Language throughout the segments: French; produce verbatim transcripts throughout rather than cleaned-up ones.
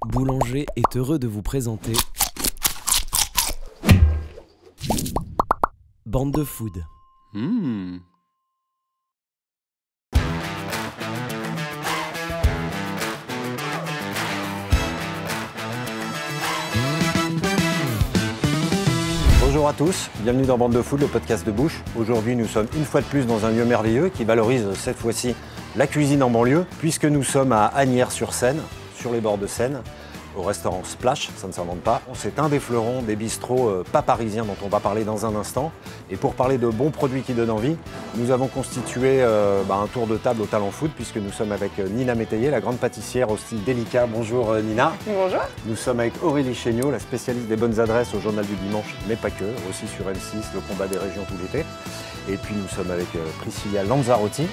Boulanger est heureux de vous présenter Bande de Food. Mmh. Bonjour à tous, bienvenue dans Bande de Food, le podcast de Bouche. Aujourd'hui, nous sommes une fois de plus dans un lieu merveilleux qui valorise cette fois-ci la cuisine en banlieue, puisque nous sommes à Asnières-sur-Seine, sur les bords de Seine, au restaurant Splash, ça ne s'invente pas. C'est un des fleurons des bistrots euh, pas parisiens dont on va parler dans un instant. Et pour parler de bons produits qui donnent envie, nous avons constitué euh, bah, un tour de table au Talent Food, puisque nous sommes avec euh, Nina Métayer, la grande pâtissière au style délicat. Bonjour euh, Nina. Bonjour. Nous sommes avec Aurélie Chéniaud, la spécialiste des bonnes adresses au Journal du Dimanche, mais pas que, aussi sur M six, le combat des régions tout l'été. Et puis nous sommes avec euh, Priscilla Lanzarotti,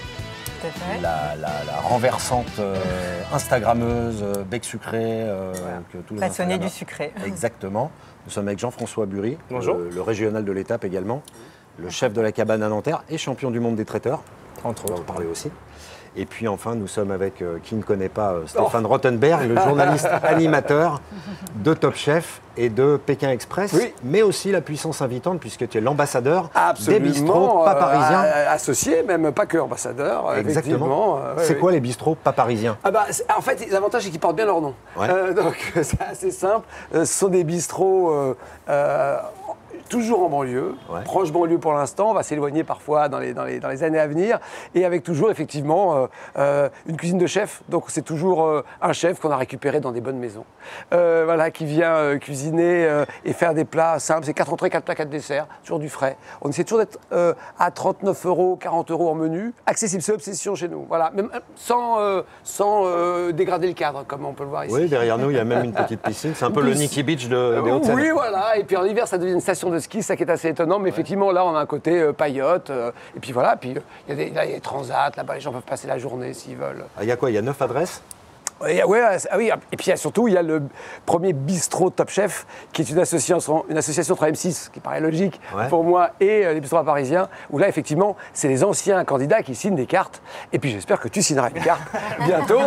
la, la, la renversante euh, Instagrammeuse, euh, bec sucré. Euh, voilà. que tous les Passionnée Instagrammeurs- du sucré. Exactement. Nous sommes avec Jean-François Bury, Bonjour. Le, le régional de l'étape également, le chef de la cabane à Nanterre et champion du monde des traiteurs. Entre On va en autres. parler aussi. Et puis enfin, nous sommes avec, euh, qui ne connaît pas, euh, Stéphane Rothenberg, le journaliste animateur de Top Chef et de Pékin Express, Oui. mais aussi la puissance invitante, puisque tu es l'ambassadeur Absolument, des bistrots pas euh, parisiens. a- associé, même pas que ambassadeur. Exactement. effectivement, euh, ouais, C'est ouais. quoi les bistrots pas parisiens? Ah bah, c'est- En fait, l'avantage, c'est qu'ils portent bien leur nom. Ouais. Euh, donc, c'est assez simple. Euh, ce sont des bistrots euh, euh, toujours en banlieue, Ouais. proche banlieue pour l'instant. On va s'éloigner parfois dans les, dans, les, dans les années à venir. Et avec toujours, effectivement, euh, euh, une cuisine de chef. Donc, c'est toujours euh, un chef qu'on a récupéré dans des bonnes maisons. Euh, voilà, qui vient euh, cuisiner euh, et faire des plats simples. C'est quatre entrées, quatre plats, quatre desserts. Toujours du frais. On essaie toujours d'être euh, à trente-neuf euros, quarante euros en menu. Accessible, c'est obsession chez nous. Voilà, même euh, sans, euh, sans euh, dégrader le cadre, comme on peut le voir ici. Oui, derrière nous, il y a même une petite piscine. C'est un peu le Piscine. Nikki Beach de, des Hauts-de-Seine. Oui, voilà. Et puis en hiver, ça devient une station de ski, ça qui est assez étonnant. Mais effectivement, là, on a un côté euh, paillote. euh, et puis voilà. Puis euh, il y a des, là, il y a des transats. Là-bas, les gens peuvent passer la journée s'ils veulent. Ah, il y a quoi? Il y a neuf adresses? Et, ouais, ah oui, et puis il y a surtout, il y a le premier bistrot Top Chef, qui est une association, une association entre M six, qui paraît logique Ouais. pour moi, et euh, les bistrots parisiens, où là, effectivement, c'est les anciens candidats qui signent des cartes. Et puis j'espère que tu signeras une carte bientôt.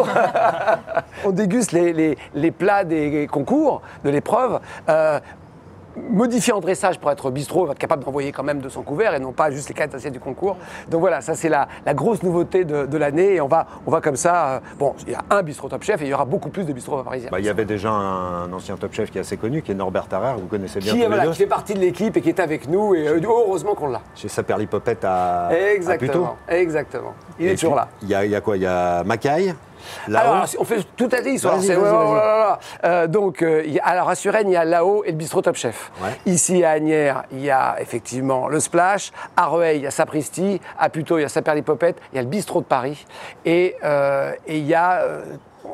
On déguste les, les- les plats des concours, de l'épreuve. Euh, modifié en dressage pour être bistrot, on va être capable d'envoyer quand même deux cents couverts et non pas juste les quatre assiettes du concours. Donc voilà, ça c'est la, la grosse nouveauté de, de l'année et on va, on va comme ça. euh, bon, il y a un bistrot Top Chef et il y aura beaucoup plus de bistrots parisiens. Bah, il y avait déjà un, un ancien Top Chef qui est assez connu, qui est Norbert Tarrer, vous connaissez bien qui, tous est, voilà, les qui deux, fait partie de l'équipe et qui est avec nous et euh, heureusement qu'on l'a. chez Saperlipopette à, à Puteaux. Exactement, exactement. Il est Et toujours puis, là. Il y, a- il y a quoi? Il y a Macaille, là-haut. Alors, on fait tout à l'histoire. Vas-y, c'est- vas-y, ouais, vas-y. ouais, ouais, ouais, ouais. Euh, donc, euh, il y a- alors à Suresnes, il y a là-haut et le bistrot Top Chef. Ouais. Ici, à Asnières, il y a effectivement le Splash. À Rueil, il y a Sapristi. À Puteaux, il y a Saperlipopette. Il y a le bistrot de Paris. Et, euh, et il y a, euh,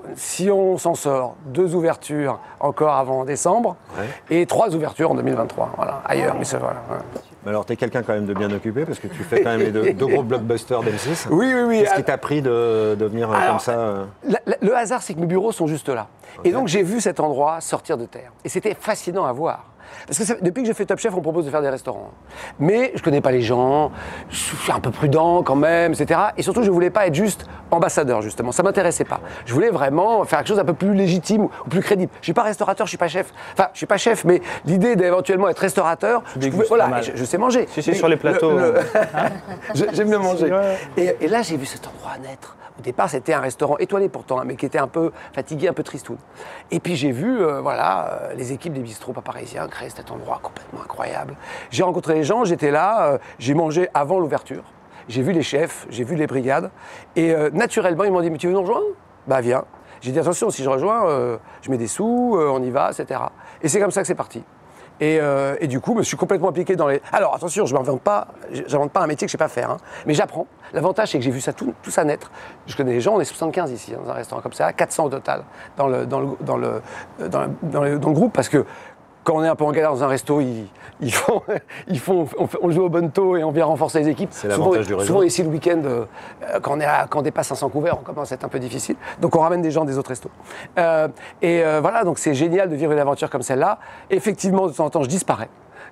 si on s'en sort, deux ouvertures encore avant décembre Ouais. et trois ouvertures en deux mille vingt-trois. Voilà, ailleurs. Mais c'est voilà. ouais. Mais alors, tu es quelqu'un quand même de bien occupé, parce que tu fais quand même les deux, deux gros blockbusters d'M six. Oui, oui, oui. Qu'est-ce qui t'a pris de, de venir euh, Alors, comme ça euh La- la- le hasard, c'est que mes bureaux sont juste là. Et donc, j'ai vu cet endroit sortir de terre. Et c'était fascinant à voir. Parce que ça- depuis que je fais Top Chef, on propose de faire des restaurants. Mais je connais pas les gens, je suis un peu prudent quand même, et cetera. Et surtout, je voulais pas être juste ambassadeur, justement. Ça m'intéressait pas. Je voulais vraiment faire quelque chose d'un peu plus légitime ou, ou plus crédible. Je suis pas restaurateur, je suis pas chef. Enfin, je suis pas chef, mais l'idée d'éventuellement être restaurateur, je, dégustes pouvais- voilà, pas mal. je, je sais manger. Si, si, Mais sur les plateaux. le- le- Je- J'aime bien manger. Ouais. Et, et là, j'ai vu cet endroit naître. Au départ, c'était un restaurant étoilé pourtant, hein, mais qui était un peu fatigué, un peu tristoun. Et puis j'ai vu, euh, voilà, euh, les équipes des bistrots pas parisiens créer cet endroit complètement incroyable. J'ai rencontré les gens, j'étais là, euh, j'ai mangé avant l'ouverture. J'ai vu les chefs, j'ai vu les brigades. Et euh, naturellement, ils m'ont dit, mais tu veux nous rejoindre? Bah viens. J'ai dit, attention, si je rejoins, euh, je mets des sous, euh, on y va, et cetera. Et c'est comme ça que c'est parti. Et, euh, et du coup, je me suis complètement impliqué dans les... Alors, attention, je n'invente pas, j'invente pas un métier que je ne sais pas faire, hein, mais j'apprends. L'avantage, c'est que j'ai vu ça tout, tout ça naître. Je connais les gens, on est soixante-quinze ici, hein, dans un restaurant comme ça, quatre cents au total dans le, dans le, dans le, dans le, dans le, dans le groupe, parce que quand on est un peu en galère dans un resto, ils, ils font, ils font, on, fait- on joue au bonto et on vient renforcer les équipes. C'est l'avantage du souvent, réseau. souvent ici, le week-end, euh, quand, on est à- quand on dépasse cinq cents couverts, on commence à être un peu difficile. Donc on ramène des gens des autres restos. Euh, et euh, voilà, donc c'est génial de vivre une aventure comme celle-là. Effectivement, de temps en temps, je disparais.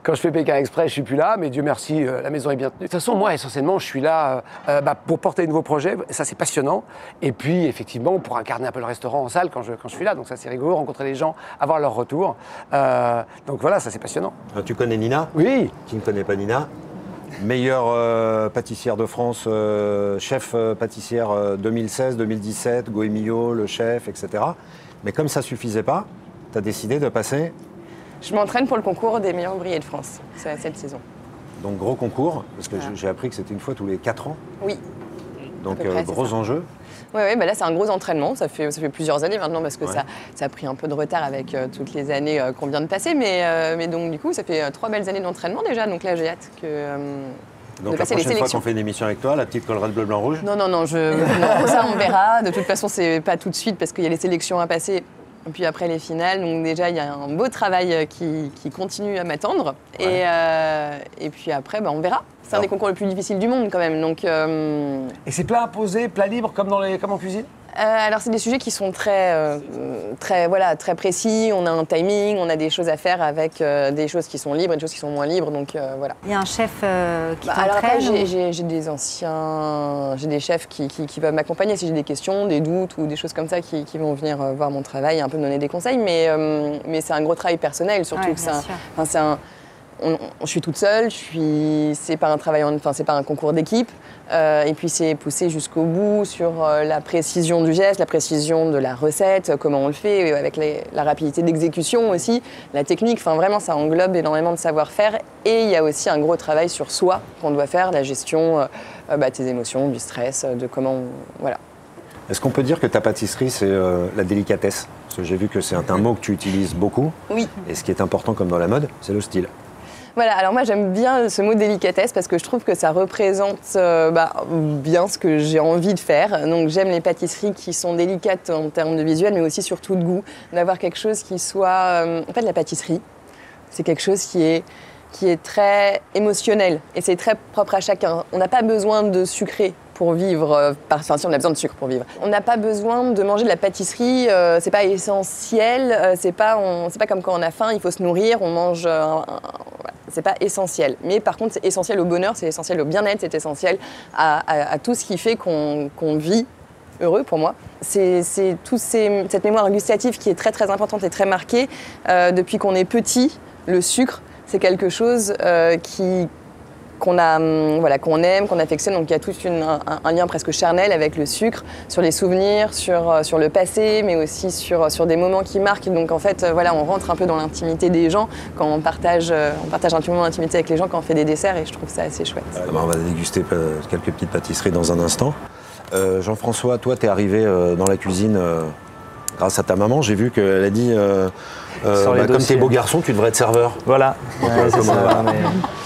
quand je fais Pékin Express, je suis plus là, mais Dieu merci, euh, la maison est bien tenue. De toute façon, moi, essentiellement, je suis là euh, bah, pour porter de nouveaux projets, ça c'est passionnant. Et puis, effectivement, pour incarner un peu le restaurant en salle quand je, quand je suis là, donc ça c'est rigolo, rencontrer les gens, avoir leur retour. Euh, donc voilà, ça c'est passionnant. Tu connais Nina? Oui. Qui ne connaît pas Nina? Meilleure euh, pâtissière de France, euh, chef euh, pâtissière euh, deux mille seize deux mille dix-sept, Goemio, le chef, et cetera. Mais comme ça ne suffisait pas, tu as décidé de passer. Je m'entraîne pour le concours des meilleurs ouvriers de France cette saison. Donc gros concours, parce que Voilà. j'ai appris que c'était une fois tous les quatre ans. Oui. Donc près, euh, gros enjeu. Oui, ouais, bah là c'est un gros entraînement, ça fait, ça fait plusieurs années maintenant parce que Ouais. ça, ça a pris un peu de retard avec euh, toutes les années euh, qu'on vient de passer, mais, euh, mais donc du coup ça fait euh, trois belles années d'entraînement déjà, donc là j'ai hâte que, euh, Donc de la passer les prochaine fois sélections. qu'on fait une émission avec toi, la petite collerette bleu, blanc, rouge. Non, non, non, je, non, ça on verra, de toute façon c'est pas tout de suite parce qu'il y a les sélections à passer. Et puis après les finales, donc déjà il y a un beau travail qui, qui continue à m'attendre. Ouais. Et, euh, et puis après, bah, on verra. C'est un Alors. des concours les plus difficiles du monde quand même. Donc, euh, Et c'est plat imposé, plat libre, comme, dans les, comme en cuisine? euh, alors c'est des sujets qui sont très, euh, très, voilà, très précis. On a un timing, on a des choses à faire avec euh, des choses qui sont libres et des choses qui sont moins libres. Donc euh, voilà. Il y a un chef euh, qui Bah, alors après, t'entraîne j'ai- ou- j'ai j'ai des anciens, j'ai des chefs qui, qui, qui peuvent m'accompagner si j'ai des questions, des doutes ou des choses comme ça qui, qui vont venir euh, voir mon travail et un peu me donner des conseils. Mais, euh, mais c'est un gros travail personnel, surtout Ouais, que c'est bien un, sûr. enfin, c'est un, on- on- je suis toute seule, je suis, c'est pas un travail, en- enfin c'est pas un concours d'équipe. Euh, et puis c'est poussé jusqu'au bout sur euh, la précision du geste, la précision de la recette, euh, comment on le fait, euh, avec les- la rapidité d'exécution aussi, la technique. Enfin vraiment, ça englobe énormément de savoir-faire. Et il y a aussi un gros travail sur soi qu'on doit faire, la gestion euh, euh, bah, tes émotions, du stress, euh, de comment, on- voilà. Est-ce qu'on peut dire que ta pâtisserie, c'est euh, la délicatesse? Parce que j'ai vu que c'est un, un mot que tu utilises beaucoup. Oui. Et ce qui est important, comme dans la mode, c'est le style. Voilà, alors moi j'aime bien ce mot délicatesse parce que je trouve que ça représente euh, bah, bien ce que j'ai envie de faire. Donc j'aime les pâtisseries qui sont délicates en termes de visuel, mais aussi surtout de goût. D'avoir quelque chose qui soit... euh, en fait, la pâtisserie, c'est quelque chose qui est, qui est très émotionnel et c'est très propre à chacun. On n'a pas besoin de sucré pour vivre, euh, par- enfin si on a besoin de sucre pour vivre. On n'a pas besoin de manger de la pâtisserie, euh, c'est pas essentiel, euh, c'est pas, on- c'est pas comme quand on a faim, il faut se nourrir, on mange, euh, un- un- voilà, c'est pas essentiel. Mais par contre c'est essentiel au bonheur, c'est essentiel au bien-être, c'est essentiel à, à- à tout ce qui fait qu'on qu'on vit heureux pour moi. C'est c'est toute ces- cette mémoire gustative qui est très très importante et très marquée. Euh, depuis qu'on est petit, le sucre, c'est quelque chose euh, qui qu'on a, hum, voilà, qu'on aime, qu'on affectionne. Donc il y a tout une- un, un lien presque charnel avec le sucre, sur les souvenirs, sur, euh, sur le passé, mais aussi sur, sur des moments qui marquent. Donc en fait, euh, voilà, on rentre un peu dans l'intimité des gens quand on partage, euh, on partage intimement l'intimité avec les gens quand on fait des desserts et je trouve ça assez chouette. Ah bah, on va déguster euh, quelques petites pâtisseries dans un instant. Euh, Jean-François, toi, tu es arrivé euh, dans la cuisine euh, grâce à ta maman. J'ai vu qu'elle a dit, euh, euh, Sur les bah, comme dossiers. t'es beau garçon, tu devrais être serveur. Voilà. Ouais, c'est comment ça, on va mais-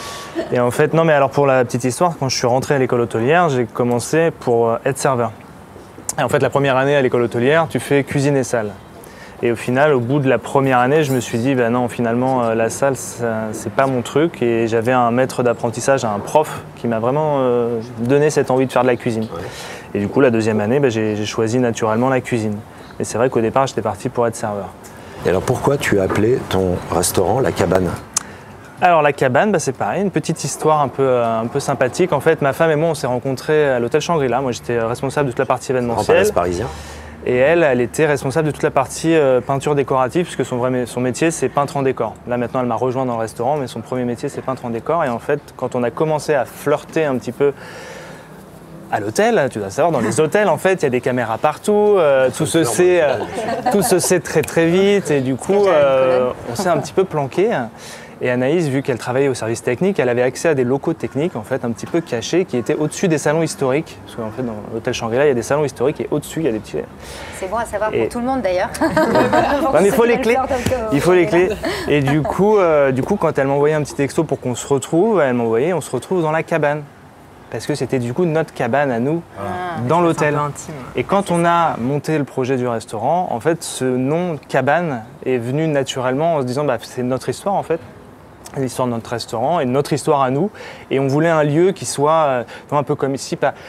Et en fait, non, mais alors pour la petite histoire, quand je suis rentré à l'école hôtelière, j'ai commencé pour euh, être serveur. Et en fait, la première année à l'école hôtelière, tu fais cuisine et salle. Et au final, au bout de la première année, je me suis dit, ben non, finalement, euh, la salle, ça- c'est pas mon truc. Et j'avais un maître d'apprentissage, un prof, qui m'a vraiment euh, donné cette envie de faire de la cuisine. Ouais. Et du coup, la deuxième année, ben, j'ai j'ai choisi naturellement la cuisine. Et c'est vrai qu'au départ, j'étais parti pour être serveur. Et alors, pourquoi tu as appelé ton restaurant La Cabane? Alors la cabane, bah, c'est pareil, une petite histoire un peu, euh, un peu sympathique. En fait, ma femme et moi, on s'est rencontrés à l'hôtel Shangri-La. Moi, j'étais responsable de toute la partie Grand événementielle. Palace parisien. Et elle, elle était responsable de toute la partie euh, peinture décorative, puisque son, vrai, mé- son métier, c'est peintre en décor. Là, maintenant, elle m'a rejoint dans le restaurant, mais son premier métier, c'est peintre en décor. Et en fait, quand on a commencé à flirter un petit peu à l'hôtel, tu dois savoir, dans les hôtels, en fait, il y a des caméras partout, euh, tout, se sait, euh, tout se sait très très vite, et du coup, euh, on s'est un petit peu planqué. Et Anaïs, vu qu'elle travaillait au service technique, elle avait accès à des locaux techniques, en fait, un petit peu cachés, qui étaient au-dessus des salons historiques. Parce qu'en fait, dans l'hôtel Shangri-La, il y a des salons historiques, et au-dessus, il y a des petits... C'est bon à savoir Et- pour tout le monde d'ailleurs. Non, mais il faut les clés. Il faut les clés. Et du coup, euh, du coup, quand elle m'envoyait un petit texto pour qu'on se retrouve, elle m'envoyait, on se retrouve dans la cabane. Parce que c'était du coup notre cabane à nous, dans l'hôtel. Et quand on a monté le projet du restaurant, en fait, ce nom cabane est venu naturellement en se disant, bah, c'est notre histoire en fait. L'histoire de notre restaurant et notre histoire à nous. Et on voulait un lieu qui soit euh, un peu comme ici, pas,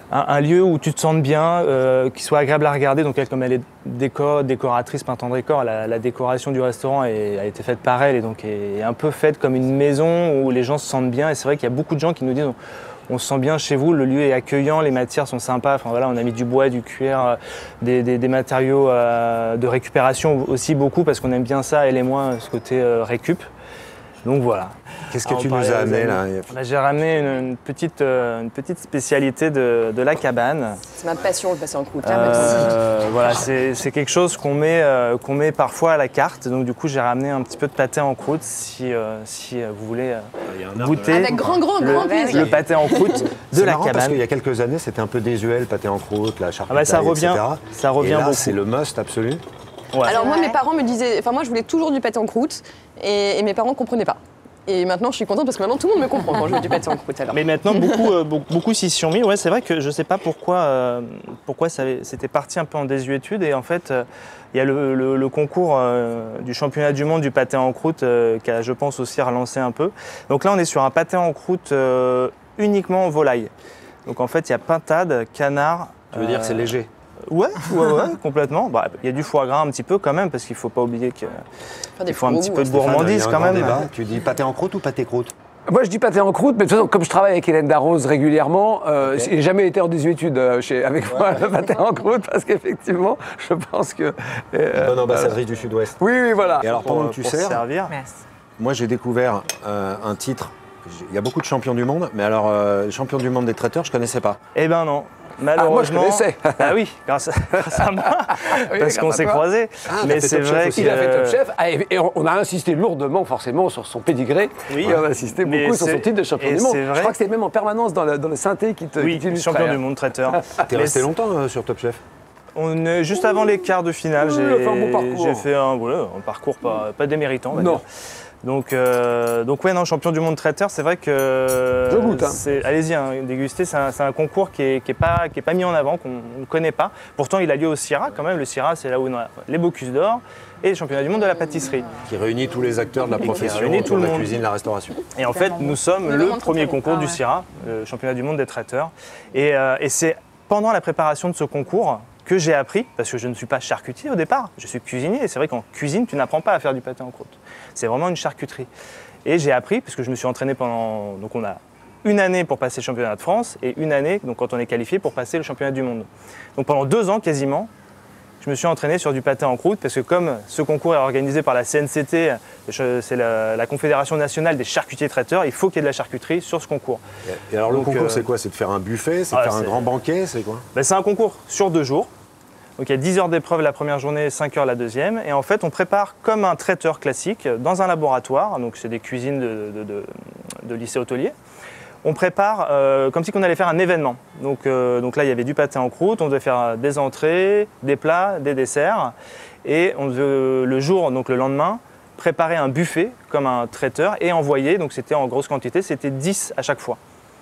un, un lieu où tu te sentes bien, euh, qui soit agréable à regarder. Donc elle, comme elle est décor, décoratrice, peintre en décor, la, la décoration du restaurant est, a été faite par elle et donc est un peu faite comme une maison où les gens se sentent bien. Et c'est vrai qu'il y a beaucoup de gens qui nous disent on se sent bien chez vous, le lieu est accueillant, les matières sont sympas. Enfin voilà, on a mis du bois, du cuir, des, des, des matériaux euh, de récupération aussi beaucoup parce qu'on aime bien ça, elle et moi, ce côté euh, récup. Donc voilà. Qu'est-ce que Alors, tu on nous parlait as amené aux là amis. Bah, J'ai ramené une, une, petite, euh, une petite spécialité de, de la cabane. C'est ma passion, le passer en croûte. Euh, voilà, c'est quelque chose qu'on met, euh, qu'on met parfois à la carte. Donc du coup, j'ai ramené un petit peu de pâté en croûte si, euh, si vous voulez euh, goûter Avec grand, grand, le, grand plaisir. le pâté en croûte de la marrant cabane. Parce qu'il y a quelques années, c'était un peu désuet, le pâté en croûte, la charcuterie, ah bah ça revient, et cetera. ça revient et là, beaucoup. c'est le must absolu. Ouais. Alors moi, Ouais. mes parents me disaient... Enfin, moi, je voulais toujours du pâté en croûte et, et mes parents ne comprenaient pas. Et maintenant, je suis contente parce que maintenant, tout le monde me comprend quand je veux du pâté en croûte. Alors. Mais maintenant, beaucoup, euh, beaucoup, beaucoup s'y sont mis. Ouais, c'est vrai que je ne sais pas pourquoi, euh, pourquoi c'était parti un peu en désuétude. Et en fait, euh, il y a le, le, le concours euh, du championnat du monde du pâté en croûte euh, qui a, je pense, aussi relancé un peu. Donc là, on est sur un pâté en croûte euh, uniquement en volaille. Donc en fait, il y a pintade, canard. Tu veux dire que c'est léger? Ouais, ouais, ouais, complètement. Bah, il y a du foie gras un petit peu quand même, parce qu'il ne faut pas oublier qu'il faut un petit peu de gourmandise quand même. Débat. Tu dis pâté en croûte ou pâté croûte? Moi, je dis pâté en croûte, mais de toute façon, comme je travaille avec Hélène Darroze régulièrement, euh, Okay. j'ai jamais été en désuétude euh, chez, avec moi, le pâté en croûte, parce qu'effectivement, je pense que... Euh, Bonne ambassadrice du Sud-Ouest. oui, oui, voilà. Et alors, Pour, pendant que tu pour sers, servir. Merci. moi j'ai découvert euh, un titre. Il y a beaucoup de champions du monde, mais alors, euh, champion du monde des traiteurs, je connaissais pas. Eh ben non. Ah, moi, je Malheureusement, connaissais. ah oui, grâce à, grâce à moi, Oui, parce grâce qu'on à s'est toi. croisés. Ah, t'as Mais fait c'est Top Chef vrai aussi. que Il a fait Top Chef, ah, et, et on on a insisté lourdement, forcément, sur son pédigré. Oui. Et on a insisté Mais beaucoup sur son c'est- titre de champion et du monde. c'est Je vrai. crois que c'était même en permanence dans le, dans le synthé qui te oui, qui t'illustrait, champion hein. du monde traiteur. T'es Mais resté c'est- longtemps euh, sur Top Chef? On est juste avant les quarts de finale. Oui, J'ai il a fait un bon parcours. j'ai fait un, voilà, un parcours pas, pas déméritant. on va Non. dire. Donc, euh, donc ouais, non, champion du monde traiteur, c'est vrai que... Je goûte, hein. c'est- Allez-y, hein, déguster, c'est un, c'est un concours qui n'est qui est pas, qui est pas mis en avant, qu'on ne connaît pas. Pourtant, il a lieu au CIRA quand même. Le CIRA, c'est là où on a les Bocuse d'Or et le championnat du monde de la pâtisserie. Qui réunit tous les acteurs de la qui profession, réunit autour tout de le la monde. cuisine, la restauration. Et en fait, nous sommes On est le vraiment très, premier très bon. concours Ah du ouais. CIRA, le championnat du monde des traiteurs. Et, euh, et c'est pendant la préparation de ce concours que j'ai appris, parce que je ne suis pas charcutier au départ, je suis cuisinier. Et c'est vrai qu'en cuisine, tu n'apprends pas à faire du pâté en croûte. C'est vraiment une charcuterie. Et j'ai appris, parce que je me suis entraîné pendant... Donc on a une année pour passer le championnat de France et une année, donc quand on est qualifié, pour passer le championnat du monde. Donc pendant deux ans quasiment, je me suis entraîné sur du pâté en croûte, parce que comme ce concours est organisé par la C N C T, je- c'est la, la Confédération nationale des charcutiers traiteurs, il faut qu'il y ait de la charcuterie sur ce concours. Et alors, le Donc, concours, euh, c'est quoi? C'est de faire un buffet? C'est de ah, faire un c'est- grand banquet? C'est quoi? Ben, c'est un concours sur deux jours. Donc il y a dix heures d'épreuve la première journée, cinq heures la deuxième. Et en fait, on prépare comme un traiteur classique dans un laboratoire. Donc c'est des cuisines de, de, de- de lycée hôtelier. On prépare euh, comme si on allait faire un événement. Donc, euh, donc là, il y avait du pâté en croûte. On devait faire des entrées, des plats, des desserts. Et on devait, le jour, donc le lendemain, préparer un buffet comme un traiteur et envoyer. Donc c'était en grosse quantité, c'était dix à chaque fois.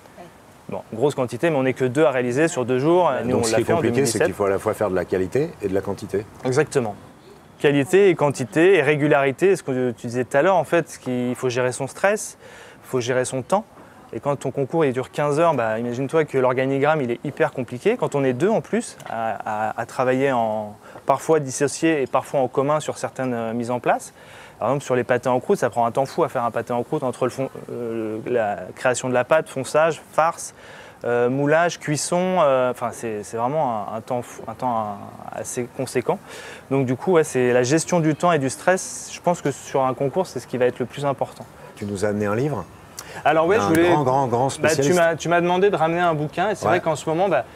Bon, grosse quantité, mais on n'est que deux à réaliser sur deux jours. Nous, Donc, on ce l'a qui est fait en compliqué, c'est deux mille dix-sept. qu'il faut à la fois faire de la qualité et de la quantité. Exactement. Qualité et quantité et régularité. Ce que tu disais tout à l'heure, en fait, qu'il faut gérer son stress, il faut gérer son temps. Et quand ton concours il dure quinze heures, bah, imagine-toi que l'organigramme il est hyper compliqué. Quand on est deux en plus à, à- à travailler en parfois dissocié et parfois en commun sur certaines euh, mises en place. Par exemple, sur les pâtés en croûte, ça prend un temps fou à faire un pâté en croûte entre le fond- euh, la création de la pâte, fonçage, farce, euh, moulage, cuisson. euh, Enfin, c'est c'est vraiment un, un temps, fou- un temps un- assez conséquent. Donc du coup, ouais, c'est la gestion du temps et du stress. Je pense que sur un concours, c'est ce qui va être le plus important. Tu nous as amené un livre? Alors ouais, un je voulais. grand, grand, grand Bah, tu spécialiste. m'as tu m'as demandé de ramener un bouquin et c'est Ouais. vrai qu'en ce moment, bah,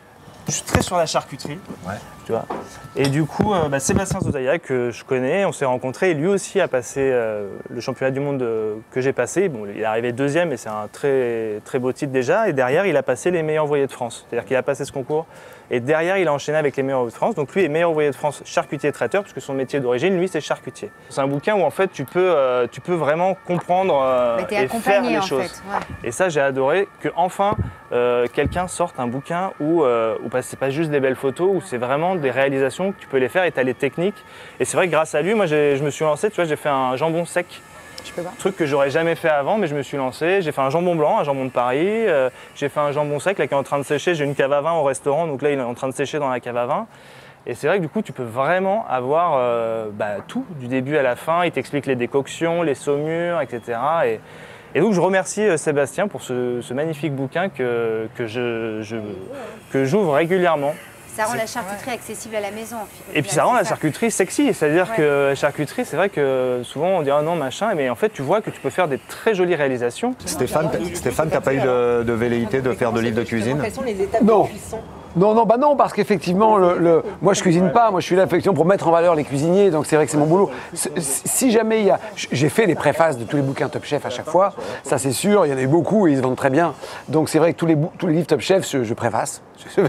je suis très sur la charcuterie. Ouais. Tu vois. Et du coup, euh, bah, Sébastien Zozaïa, que je connais, on s'est rencontrés, et lui aussi a passé euh, le championnat du monde euh, que j'ai passé. Bon, il est arrivé deuxième et c'est un très, très beau titre déjà. Et derrière, il a passé les meilleurs ouvriers de France. C'est-à-dire qu'il a passé ce concours. Et derrière, il a enchaîné avec les meilleurs ouvriers de France. Donc lui est meilleur ouvrier de France, charcutier traiteur, puisque son métier d'origine, lui, c'est charcutier. C'est un bouquin où en fait, tu peux, euh, tu peux vraiment comprendre euh, Mais t'es et faire accompagné les en choses. fait. Ouais. Et ça, j'ai adoré que enfin euh, quelqu'un sorte un bouquin où, euh, où bah, c'est pas juste des belles photos, où c'est vraiment des réalisations que tu peux les faire et tu as les techniques. Et c'est vrai que grâce à lui, moi, j'ai- je me suis lancé, tu vois, j'ai fait un jambon sec. Je sais Je peux voir. Truc que j'aurais jamais fait avant, mais je me suis lancé. J'ai fait un jambon blanc, un jambon de Paris. Euh, j'ai fait un jambon sec là, qui est en train de sécher. J'ai une cave à vin au restaurant, donc là il est en train de sécher dans la cave à vin. Et c'est vrai que du coup tu peux vraiment avoir euh, bah, tout, du début à la fin. Il t'explique les décoctions, les saumures, et cetera. Et, et donc je remercie euh, Sébastien pour ce, ce magnifique bouquin que, que, je, je, que j'ouvre régulièrement. Ça rend la charcuterie accessible à la maison. Et puis ça rend la charcuterie sexy, c'est-à-dire ouais. que la charcuterie, c'est vrai que souvent on dit ah non machin, mais en fait tu vois que tu peux faire des très jolies réalisations. Stéphane, Stéphane, t'as pas eu de, de velléité de faire de livres de cuisine? Quelles sont les étapes Non. de cuisson? Non, non, bah non, parce qu'effectivement, le, le, moi je cuisine pas, moi je suis là effectivement pour mettre en valeur les cuisiniers, donc c'est vrai que c'est mon boulot. Si jamais il y a, j'ai fait les préfaces de tous les bouquins Top Chef à chaque fois, ça c'est sûr, il y en a eu beaucoup et ils se vendent très bien. Donc c'est vrai que tous les, tous les livres Top Chef, je, je préface.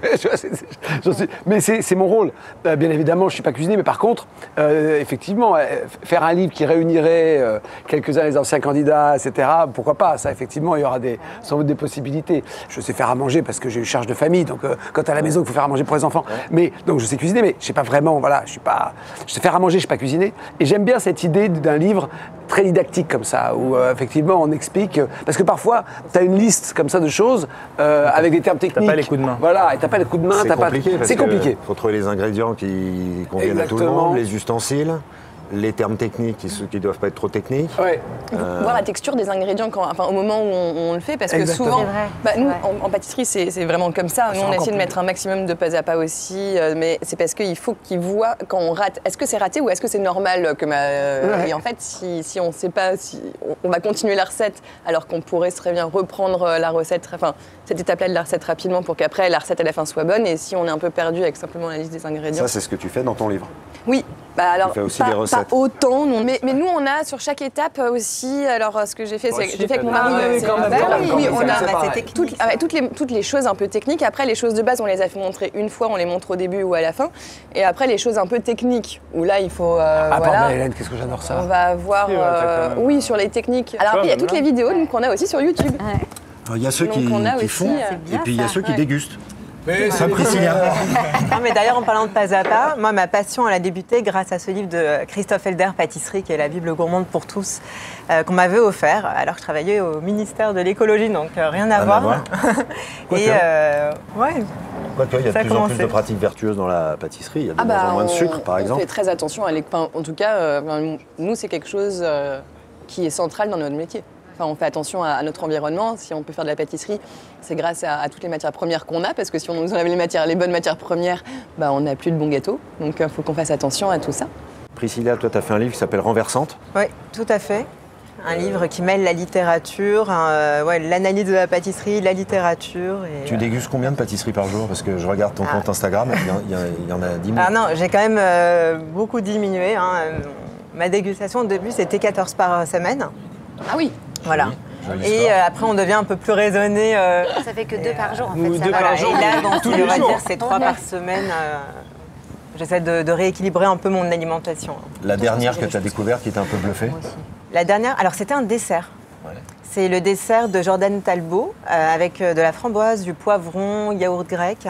Mais c'est mon rôle. Euh, bien évidemment, je suis pas cuisinier, mais par contre, euh, effectivement, euh, faire un livre qui réunirait euh, quelques-uns des anciens candidats, et cetera, pourquoi pas? Ça, effectivement, il y aura des, sans doute des possibilités. Je sais faire à manger parce que j'ai eu charge de famille, donc euh, quand à la maison, il faut faire à manger pour les enfants. Mais donc je sais cuisiner, mais je sais pas vraiment, voilà, je suis pas, je sais faire à manger, je sais pas cuisiner. Et j'aime bien cette idée d'un livre très didactique comme ça, où euh, effectivement on explique, euh, parce que parfois tu as une liste comme ça de choses euh, avec des termes techniques. T'as pas les coups de main. Voilà, et t'as pas les coups de main. C'est compliqué. Pas... parce C'est compliqué. Il faut trouver les ingrédients qui conviennent Exactement. à tout le monde, les ustensiles, les termes techniques qui ne doivent pas être trop techniques. Ouais. Euh... Voir la texture des ingrédients quand, enfin, au moment où on, on le fait, parce Exactement. que souvent, bah, nous, ouais. en, en pâtisserie, c'est vraiment comme ça. Nous, on essaie de mettre un maximum de pas à pas aussi, euh, mais c'est parce qu'il faut qu'ils voient quand on rate. Est-ce que c'est raté ou est-ce que c'est normal que ma... ouais. Et en fait, si, si on ne sait pas, si on, on va continuer la recette, alors qu'on pourrait très bien reprendre la recette, enfin, cette étape-là de la recette rapidement pour qu'après la recette à la fin soit bonne. Et si on est un peu perdu avec simplement la liste des ingrédients. Ça, c'est ce que tu fais dans ton livre. Oui. Bah alors, tu fais aussi pas, des recettes. Pas autant, non. Mais, mais nous, on a sur chaque étape aussi. Alors, ce que j'ai fait, c'est j'ai fait avec mon mari. Ah, oui, c'est- quand même, bah quand même, oui, quand oui, même, on c'est a pareil. bah, c'est toutes, ah ouais, toutes, les, toutes les choses un peu techniques. Après, les choses de base, on les a fait montrer une fois, on les montre au début ou à la fin. Et après, les choses un peu techniques, où là, il faut. Euh, Ah, voilà, pardon, Hélène, qu'est-ce que j'adore ça. on va avoir. Si, ouais, euh, t'as quand même- oui, sur les techniques. Alors, après, il y a toutes les vidéos donc, qu'on a aussi sur YouTube. Alors, il y a ceux Donc, qui, on a qui aussi, font euh, et puis il y a ceux qui Ouais. dégustent. Mais Ça, Priscilla. Non, mais d'ailleurs, en parlant de pas à pas, moi, ma passion, elle a débuté grâce à ce livre de Christophe Helder, Pâtisserie, qui est la Bible gourmande pour tous, euh, qu'on m'avait offert alors que je travaillais au ministère de l'écologie, donc euh, rien à Rien à voir. voir. Quoique. Et euh, ouais, Quoi, toi, il y a de Ça a plus en plus commencé. de pratiques vertueuses dans la pâtisserie. Il y a de Ah moins bah, en moins de on- sucre, par on exemple. fait très attention à l'éc- enfin, en tout cas, euh, enfin, nous, c'est quelque chose euh, qui est central dans notre métier. Enfin, on fait attention à, à notre environnement. Si on peut faire de la pâtisserie, c'est grâce à, à toutes les matières premières qu'on a, parce que si on nous enlève les, matières, les bonnes matières premières, bah, on n'a plus de bons gâteaux. Donc, il faut qu'on fasse attention à tout ça. Priscilla, toi, tu as fait un livre qui s'appelle Renversante. ouais, tout à fait. Un livre qui mêle la littérature, euh, ouais, l'analyse de la pâtisserie, la littérature. Et, Tu euh, dégustes combien de pâtisseries par jour? Parce que je regarde ton Ah. compte Instagram, il y, en- il y en a- il y en a dix mille. Ah non, j'ai quand même euh, beaucoup diminué. Hein. Euh, Ma dégustation au début, c'était quatorze par semaine. Ah oui. Voilà. joli Et score. euh, après, on devient un peu plus raisonné. euh, Ça fait que deux par jour en nous, fait. Ça deux va. par voilà. jour. Et là, donc, Tous on les va jours. dire c'est trois par semaine. euh, J'essaie de, de rééquilibrer un peu mon alimentation. La dernière que tu as découverte qui était un peu bluffée. La dernière, alors c'était un dessert. Ouais. C'est le dessert de Jordan Talbot euh, avec euh, de la framboise, du poivron, yaourt grec.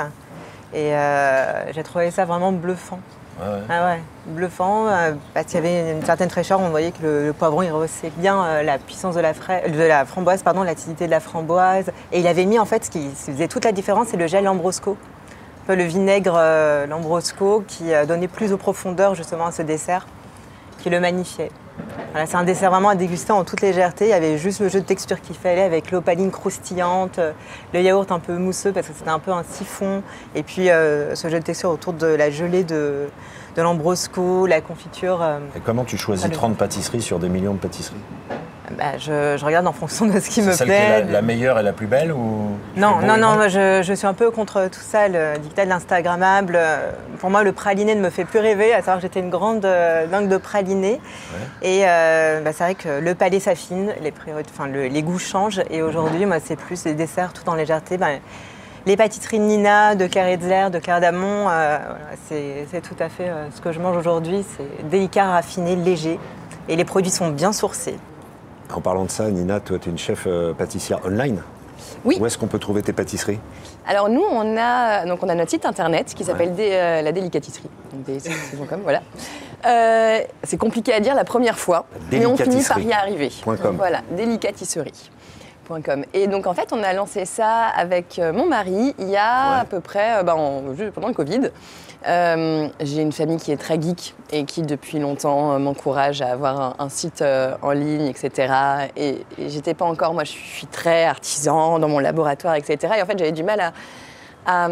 Et euh, j'ai trouvé ça vraiment bluffant. Ouais, ouais. Ah ouais, bluffant, euh, parce qu'il y avait une certaine fraîcheur, on voyait que le, le poivron il rehaussait bien euh, la puissance de la, fra- de la framboise, pardon, l'acidité de la framboise. Et il avait mis en fait ce qui faisait toute la différence, c'est le gel Lambrosco. Un peu le vinaigre euh, Lambrosco qui euh, donnait plus de profondeur justement à ce dessert, qui le magnifiait. Voilà, c'est un dessert vraiment à déguster en toute légèreté. Il y avait juste le jeu de texture qu'il fallait avec l'opaline croustillante, euh, le yaourt un peu mousseux parce que c'était un peu un siphon. Et puis euh, ce jeu de texture autour de la gelée de, de Lambrosco, la confiture. euh, Et comment tu choisis Allez. trente pâtisseries sur des millions de pâtisseries? bah, je, je regarde en fonction de ce qui me C'est celle qui est plaît. la, la meilleure et la plus belle ou tu Non, fais non, bon et non, bon moi, je, je suis un peu contre tout ça, le dictat de l'Instagrammable. Euh, Pour moi, le praliné ne me fait plus rêver, à savoir que j'étais une grande euh, dingue de praliné. Et euh, bah, c'est vrai que le palais s'affine, les, priori- enfin, le- les goûts changent. Et aujourd'hui, moi, c'est plus des desserts tout en légèreté. Bah, les pâtisseries de Nina, de Claire Etzler, de Claire Damon, euh, voilà, c'est c'est tout à fait euh, ce que je mange aujourd'hui. C'est délicat, raffiné, léger. Et les produits sont bien sourcés. En parlant de ça, Nina, toi, tu es une chef euh, pâtissière online. Oui. Où est-ce qu'on peut trouver tes pâtisseries? Alors nous, on a, donc on a notre site internet qui s'appelle ouais. euh, La Délicatisserie. Donc délicatisserie point com, voilà. Euh, c'est compliqué à dire la première fois, mais on finit par y arriver. .com. Voilà, délicatisserie point com. Et donc en fait, on a lancé ça avec mon mari il y a ouais. à peu près, euh, bah, en, pendant le Covid. Euh, j'ai une famille qui est très geek et qui depuis longtemps euh, m'encourage à avoir un, un site euh, en ligne, et cetera. Et, et j'étais pas encore, moi je suis très artisan dans mon laboratoire, et cetera. Et en fait j'avais du mal à, à,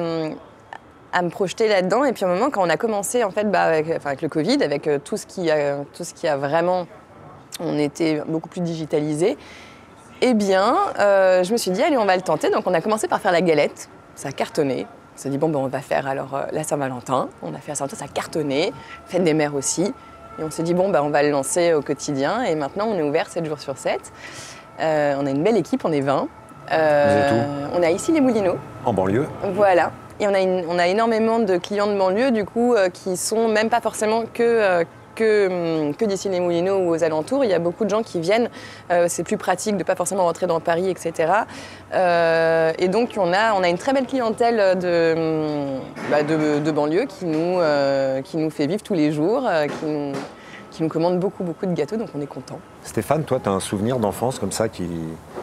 à me projeter là-dedans. Et puis à un moment quand on a commencé en fait, bah, avec, enfin, avec le Covid, avec euh, tout, ce qui a, tout ce qui a vraiment, on était beaucoup plus digitalisé. Eh bien, euh, je me suis dit allez on va le tenter. Donc on a commencé par faire la galette, ça a cartonné. On s'est dit, bon, ben, on va faire alors euh, la Saint-Valentin. On a fait la Saint-Valentin, ça a cartonné. Fête des mères aussi. Et on s'est dit, bon, ben, on va le lancer au quotidien. Et maintenant, on est ouvert sept jours sur sept. Euh, on a une belle équipe, on est vingt. Euh, Vous êtes où? On a ici les Moulineaux. En banlieue. Voilà. Et on a, une, on a énormément de clients de banlieue, du coup, euh, qui sont même pas forcément que... Euh, que, que d'ici les Moulineaux ou aux alentours. Il y a beaucoup de gens qui viennent, euh, c'est plus pratique de ne pas forcément rentrer dans Paris, et cetera. Euh, et donc on a, on a une très belle clientèle de, bah, de, de banlieue qui nous, euh, qui nous fait vivre tous les jours, euh, qui, nous, qui nous commande beaucoup, beaucoup de gâteaux, donc on est content. Stéphane, toi, tu as un souvenir d'enfance comme ça qui...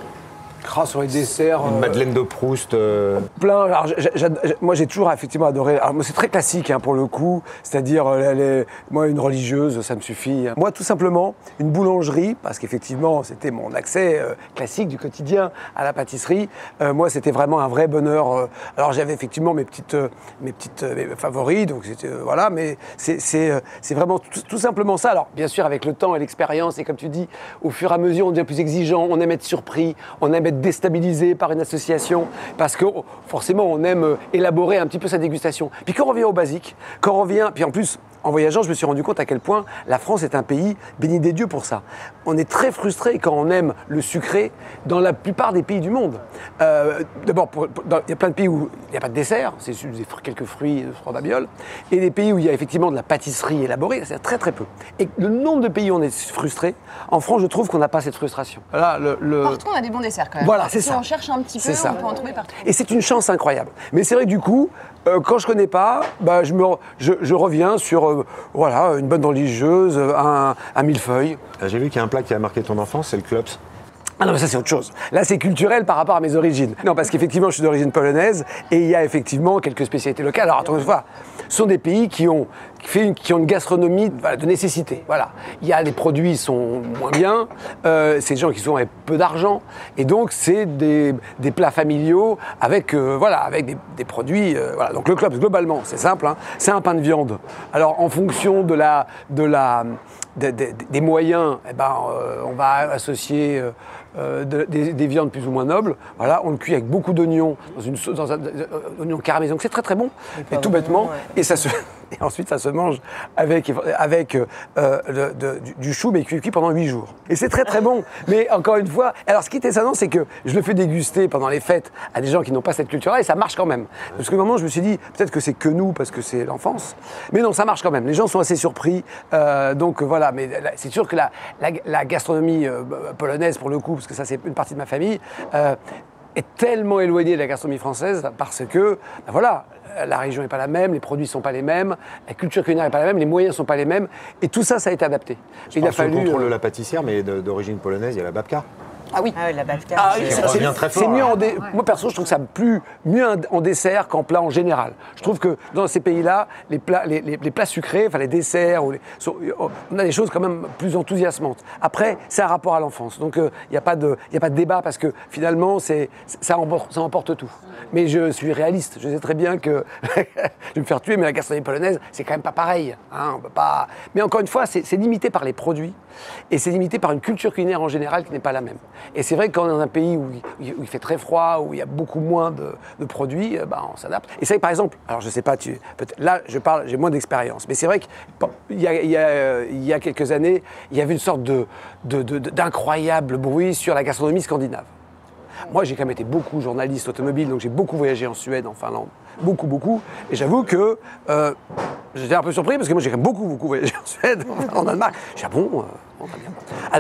Grâce sur les desserts. Une Madeleine de Proust. Euh... Plein. Alors, j', j', j', moi, j'ai toujours effectivement adoré. Alors, moi, c'est très classique hein, pour le coup. C'est-à-dire, euh, les, moi, une religieuse, ça me suffit. Moi, tout simplement, une boulangerie, parce qu'effectivement, c'était mon accès euh, classique du quotidien à la pâtisserie. Euh, moi, c'était vraiment un vrai bonheur. Euh, alors, j'avais effectivement mes petites, euh, mes petites euh, mes favoris, donc c'était euh, voilà. Mais c'est, c'est, euh, c'est vraiment tout, tout simplement ça. Alors, bien sûr, avec le temps et l'expérience, et comme tu dis, au fur et à mesure, on devient plus exigeant. On aime être surpris. On aime être déstabilisé par une association parce que forcément on aime élaborer un petit peu sa dégustation. Puis quand on revient au basique, quand on revient, puis en plus en voyageant je me suis rendu compte à quel point la France est un pays béni des dieux pour ça. On est très frustré quand on aime le sucré dans la plupart des pays du monde. Euh, d'abord il y a plein de pays où il n'y a pas de dessert, c'est quelques fruits de froid babiole, et des pays où il y a effectivement de la pâtisserie élaborée, c'est très très peu. Et le nombre de pays où on est frustré, en France je trouve qu'on n'a pas cette frustration. Là, le, le... Partout on a des bons desserts quand même. Voilà, c'est si ça. on cherche un petit peu, ça. on peut en trouver partout. Et c'est une chance incroyable. Mais c'est vrai que du coup, euh, quand je connais pas, bah, je, me, je, je reviens sur euh, voilà, une bonne religieuse, un, un millefeuille. J'ai vu qu'il y a un plat qui a marqué ton enfance, c'est le klops. Ah non, mais ça c'est autre chose. Là c'est culturel par rapport à mes origines. Non, parce qu'effectivement je suis d'origine polonaise et il y a effectivement quelques spécialités locales. Alors attends une fois, ce sont des pays qui ont, qui fait une, qui ont une gastronomie voilà, de nécessité. Voilà. Il y a les produits sont moins bien, euh, c'est des gens qui sont avec peu d'argent et donc c'est des, des plats familiaux avec, euh, voilà, avec des, des produits. Euh, voilà. Donc le klops globalement c'est simple, hein, c'est un pain de viande. Alors en fonction de la, de la, de, de, des moyens, eh ben, euh, on va associer euh, Euh, de, des, des viandes plus ou moins nobles. Voilà, on le cuit avec beaucoup d'oignons, dans une sauce, dans un euh, oignon caramélisé. Donc c'est très très bon. Et tout bêtement. Ouais. Et ça se, et ensuite ça se mange avec avec euh, le, de, du, du chou mais cuit, cuit pendant huit jours. Et c'est très très bon. Mais encore une fois, alors ce qui est étonnant, c'est que je le fais déguster pendant les fêtes à des gens qui n'ont pas cette culture-là et ça marche quand même. Parce que au moment je me suis dit peut-être que c'est que nous parce que c'est l'enfance. Mais non, ça marche quand même. Les gens sont assez surpris. Euh, donc voilà. Mais c'est sûr que la, la, la gastronomie euh, polonaise pour le coup, parce que ça c'est une partie de ma famille, euh, est tellement éloignée de la gastronomie française parce que, ben voilà, la région n'est pas la même, les produits ne sont pas les mêmes, la culture culinaire n'est pas la même, les moyens ne sont pas les mêmes, et tout ça, ça a été adapté. Je il a fallu contrôle de la pâtissière, mais d'origine polonaise, il y a la babka. Ah oui, ah oui la babka. Ah, oui, c'est très fort. Mieux en dé... ouais. Moi perso, je trouve que ça plus mieux en dessert qu'en plat en général. Je trouve que dans ces pays-là, les plats, les, les, les plats sucrés, enfin les desserts, ou les... on a des choses quand même plus enthousiasmantes. Après, c'est un rapport à l'enfance, donc il euh, n'y a pas de, il y a pas de débat parce que finalement, c'est, ça emporte, ça emporte tout. Mais je suis réaliste. Je sais très bien que je vais me faire tuer, mais la gastronomie polonaise, c'est quand même pas pareil. Hein, on peut pas. Mais encore une fois, c'est, c'est limité par les produits et c'est limité par une culture culinaire en général qui n'est pas la même. Et c'est vrai que quand on est dans un pays où il, où il fait très froid, où il y a beaucoup moins de, de produits, bah, on s'adapte. Et c'est vrai que par exemple, alors je sais pas, tu, là je parle, j'ai moins d'expérience, mais c'est vrai qu'il y a, il y, a, il y a quelques années, il y avait une sorte de, de, de, d'incroyable bruit sur la gastronomie scandinave. Moi, j'ai quand même été beaucoup journaliste automobile, donc j'ai beaucoup voyagé en Suède, en Finlande, beaucoup, beaucoup. Et j'avoue que euh, j'étais un peu surpris parce que moi, j'ai quand même beaucoup, beaucoup voyagé en Suède, en Danemark. J'ai dit, ah bon, euh, on va bien. Alors,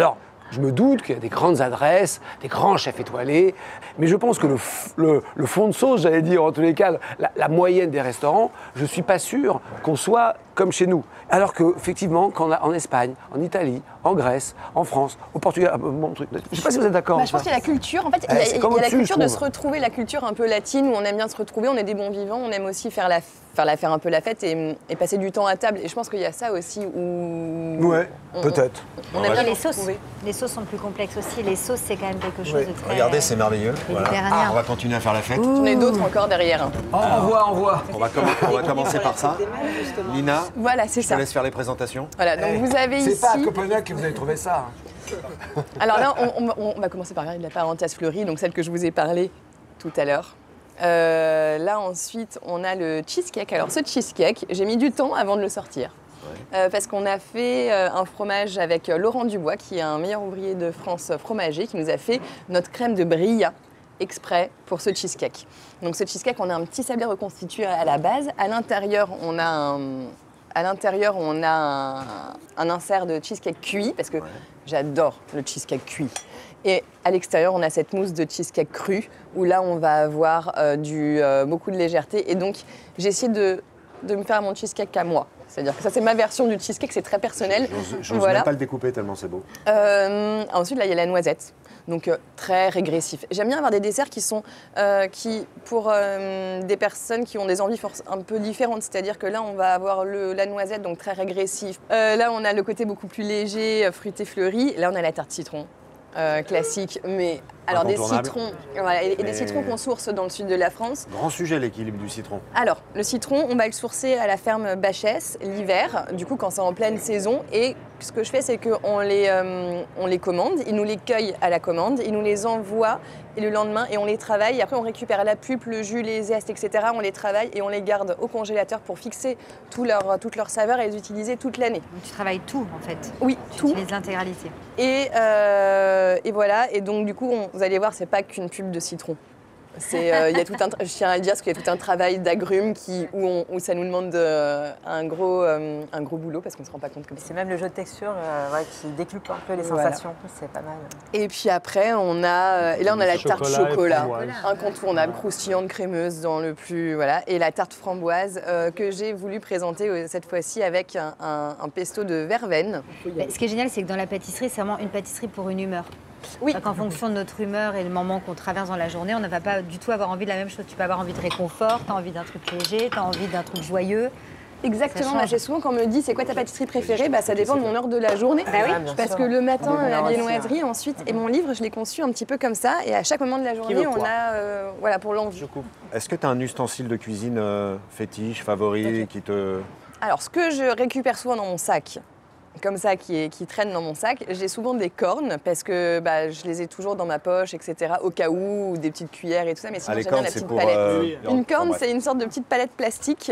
Je me doute qu'il y a des grandes adresses, des grands chefs étoilés, mais je pense que le, f- le, le fond de sauce, j'allais dire, en tous les cas, la, la moyenne des restaurants, je ne suis pas sûr qu'on soit comme chez nous. Alors qu'effectivement, quand on a en Espagne, en Italie, en Grèce, en France, au Portugal, ah, bon truc, je ne sais pas si vous êtes d'accord. Bah, avec je pense ça. qu'il y a la culture. En fait, il y Ouais, a, c'est il y comme a la au-dessus, culture je de trouve. se retrouver, la culture un peu latine où on aime bien se retrouver, on est des bons vivants, on aime aussi faire, la, faire, la, faire un peu la fête et, et passer du temps à table. Et je pense qu'il y a ça aussi où. Ouais, on- peut-être. On, on Ouais. aime bien les se sauces. retrouver. Les sauces sont plus complexes aussi. Les sauces, c'est quand même quelque chose Ouais. de très... Regardez, c'est merveilleux. Voilà. méditerranéen. Ah, on va continuer à faire la fête. J'en ai d'autres encore derrière. hein. Oh, on voit, on voit. On va, comm- on va commencer par ça. Lina, Voilà, c'est je te ça. laisse faire les présentations. Voilà, donc Eh, vous avez C'est ici. pas à Copenhague que vous avez trouvé ça. hein. Alors là, on, on- on va commencer par regarder de la parenthèse fleurie, donc celle que je vous ai parlé tout à l'heure. Euh, là, ensuite, on a le cheesecake. Alors, ce cheesecake, j'ai mis du temps avant de le sortir. Euh, parce qu'on a fait euh, un fromage avec euh, Laurent Dubois, qui est un meilleur ouvrier de France euh, fromager, qui nous a fait notre crème de Bria exprès pour ce cheesecake. Donc, ce cheesecake, on a un petit sablé reconstitué à la base. À l'intérieur, on a un, à l'intérieur, on a un, un insert de cheesecake cuit, parce que j'adore le cheesecake cuit. Et à l'extérieur, on a cette mousse de cheesecake cru, où là, on va avoir euh, du, euh, beaucoup de légèreté. Et donc, j'ai essayé de, de me faire mon cheesecake à moi. C'est-à-dire que ça, c'est ma version du cheesecake, c'est très personnel. J'ose j'ose Voilà. même pas le découper tellement c'est beau. Euh, ensuite, là, il y a la noisette. Donc, euh, très régressif. J'aime bien avoir des desserts qui sont, euh, qui, pour euh, des personnes qui ont des envies forc- un peu différentes. C'est-à-dire que là, on va avoir le, la noisette, donc très régressif. Euh, là, on a le côté beaucoup plus léger, euh, fruité fleuri. Là, on a la tarte citron. Euh, classique, mais alors des Incontournable. citrons, voilà, et, et Mais- des citrons qu'on source dans le sud de la France. Grand sujet, l'équilibre du citron. Alors, le citron, on va le sourcer à la ferme Bachès l'hiver, du coup quand c'est en pleine saison. Et ce que je fais, c'est qu'on les, euh, on les commande, ils nous les cueillent à la commande, ils nous les envoient et le lendemain, et on les travaille. Et après, on récupère la pulpe, le jus, les zestes, et cetera. On les travaille et on les garde au congélateur pour fixer tout leur, toute leur saveur et les utiliser toute l'année. Donc, tu travailles tout, en fait. Oui, Tu tout. utilises l'intégralité. Et, euh, et voilà, et donc du coup, on- vous allez voir, c'est pas qu'une pub de citron. C'est, euh, il y a tout un, tra- je tiens à le dire parce qu'il y a tout un travail d'agrumes qui, où, on- où ça nous demande de- un, gros, euh, un gros boulot parce qu'on ne se rend pas compte comme ça. C'est même le jeu de texture euh, ouais, qui décuple un peu les Voilà. sensations. C'est pas mal. Et puis après, on a, euh, et là on a la tarte Chocolat et chocolat, framboise. incontournable, croustillante, crémeuse dans le plus, voilà, et la tarte framboise euh, que j'ai voulu présenter euh, cette fois-ci avec un, un- un pesto de verveine. Mais ce qui est génial, c'est que dans la pâtisserie, c'est vraiment une pâtisserie pour une humeur. Oui. Donc, en fonction de notre humeur et le moment qu'on traverse dans la journée, on ne va pas du tout avoir envie de la même chose. Tu peux avoir envie de réconfort, tu as envie d'un truc léger, tu as envie d'un truc joyeux. Exactement, Ça bah, change. c'est souvent quand on me dit c'est quoi ta pâtisserie préférée, bah, ça dépend de mon heure de la journée. Bah oui, bien Parce sûr. que le matin, Des la bonheurs aussi, viennoiserie, ensuite, et mon livre, je l'ai conçu un petit peu comme ça. Et à chaque moment de la journée, veut on quoi a, euh, voilà, pour l'envie. Je coupe. Est-ce que tu as un ustensile de cuisine euh, fétiche, favori, qui te... Alors, ce que je récupère souvent dans mon sac, comme ça, qui, est, qui traîne dans mon sac, j'ai souvent des cornes parce que bah, je les ai toujours dans ma poche, et cetera, au cas où, ou des petites cuillères et tout ça. Mais Ah, sinon, les j'aime bien cornes, la c'est petite pour... palette. euh, Une enfin, corne, bref. c'est une sorte de petite palette plastique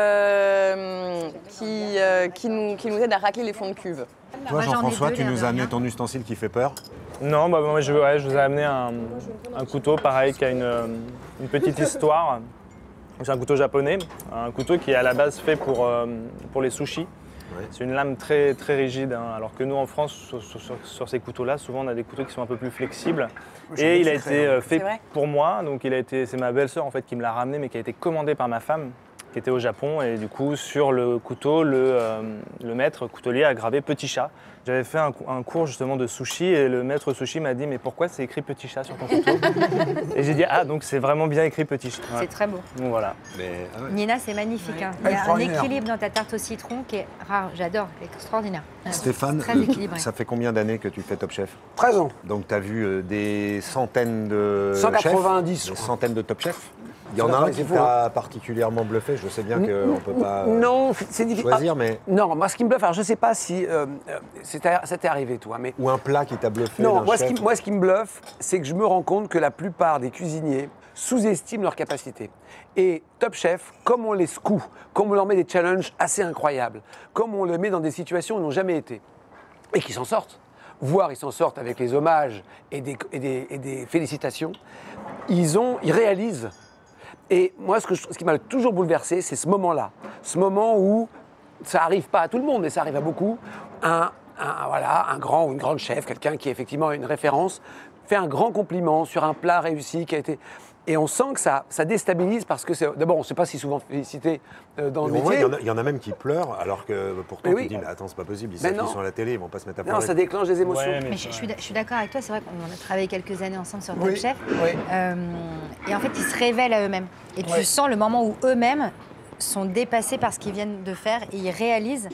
euh, qui, euh, qui, nous, qui nous aide à racler les fonds de cuve. Toi, Moi, j'en ai Jean-François, deux, tu l'air nous de as amené rien. ton ustensile qui fait peur. Non, bah, moi je, ouais, je vous ai amené un, un couteau pareil qui a une, euh, une petite histoire. C'est un couteau japonais, un couteau qui est à la base fait pour, euh, pour les sushis. Ouais. C'est une lame très, très rigide, hein, alors que nous en France, sur, sur- sur- sur ces couteaux-là, souvent on a des couteaux qui sont un peu plus flexibles. Et il a été euh, fait C'est vrai. pour moi, donc il a été, c'est ma belle-sœur en fait qui me l'a ramené, mais qui a été commandé par ma femme, qui était au Japon. Et du coup, sur le couteau, le, euh, le maître coutelier a gravé petit chat. J'avais fait un, cou- un cours justement de sushi et le maître sushi m'a dit mais pourquoi c'est écrit petit chat sur ton couteau? Et j'ai dit ah donc c'est vraiment bien écrit petit chat. Ouais. C'est très beau. Donc voilà. Mais, ah ouais. Nina, c'est magnifique. hein. Il y a un Extraordinaire. équilibre dans ta tarte au citron qui est rare. J'adore, extraordinaire. Stéphane, Très équilibré. ça fait combien d'années que tu fais Top Chef? treize ans. Donc tu as vu euh, des centaines de cent quatre-vingt-dix, chefs, je des crois. centaines de Top Chef. Il y en a un C'est qui fou, t'a particulièrement bluffé. Je sais bien qu'on ne peut pas euh, Non, c'est difficile. choisir, mais... Non, moi, ce qui me bluffe, alors je ne sais pas si euh, euh, c'était- ça t'est arrivé, toi, mais Ou un plat qui t'a bluffé non, d'un moi ce, chef. qui, moi, ce qui me bluffe, c'est que je me rends compte que la plupart des cuisiniers sous-estiment leurs capacités. Et Top Chef, comme on les secoue, comme on leur met des challenges assez incroyables, comme on les met dans des situations où ils n'ont jamais été, et qui s'en sortent, voire ils s'en sortent avec les hommages et des, et des- et des félicitations, ils, ont, ils réalisent. Et moi, ce, que je- ce qui m'a toujours bouleversé, c'est ce moment-là. Ce moment où ça arrive pas à tout le monde, mais ça arrive à beaucoup. Un, un, voilà, un grand ou une grande chef, quelqu'un qui est effectivement une référence, fait un grand compliment sur un plat réussi qui a été... Et on sent que ça, ça déstabilise parce que c'est... D'abord, on ne sait pas si souvent félicité euh, dans le Mais au moins, métier. Il y, en a, il y en a même qui pleurent, alors que pourtant Mais tu oui. dis, mais attends, c'est pas possible, ils Mais savent qu'ils non. sont à la télé, ils vont pas se mettre à Non, pleurer. ça déclenche des émotions. Ouais, Mais je, je suis, je suis d'accord avec toi, c'est vrai qu'on a travaillé quelques années ensemble sur Top Oui, Chef. oui. Euh, et en fait, ils se révèlent à eux-mêmes. Et tu Ouais. sens le moment où eux-mêmes sont dépassés par ce qu'ils viennent de faire et ils réalisent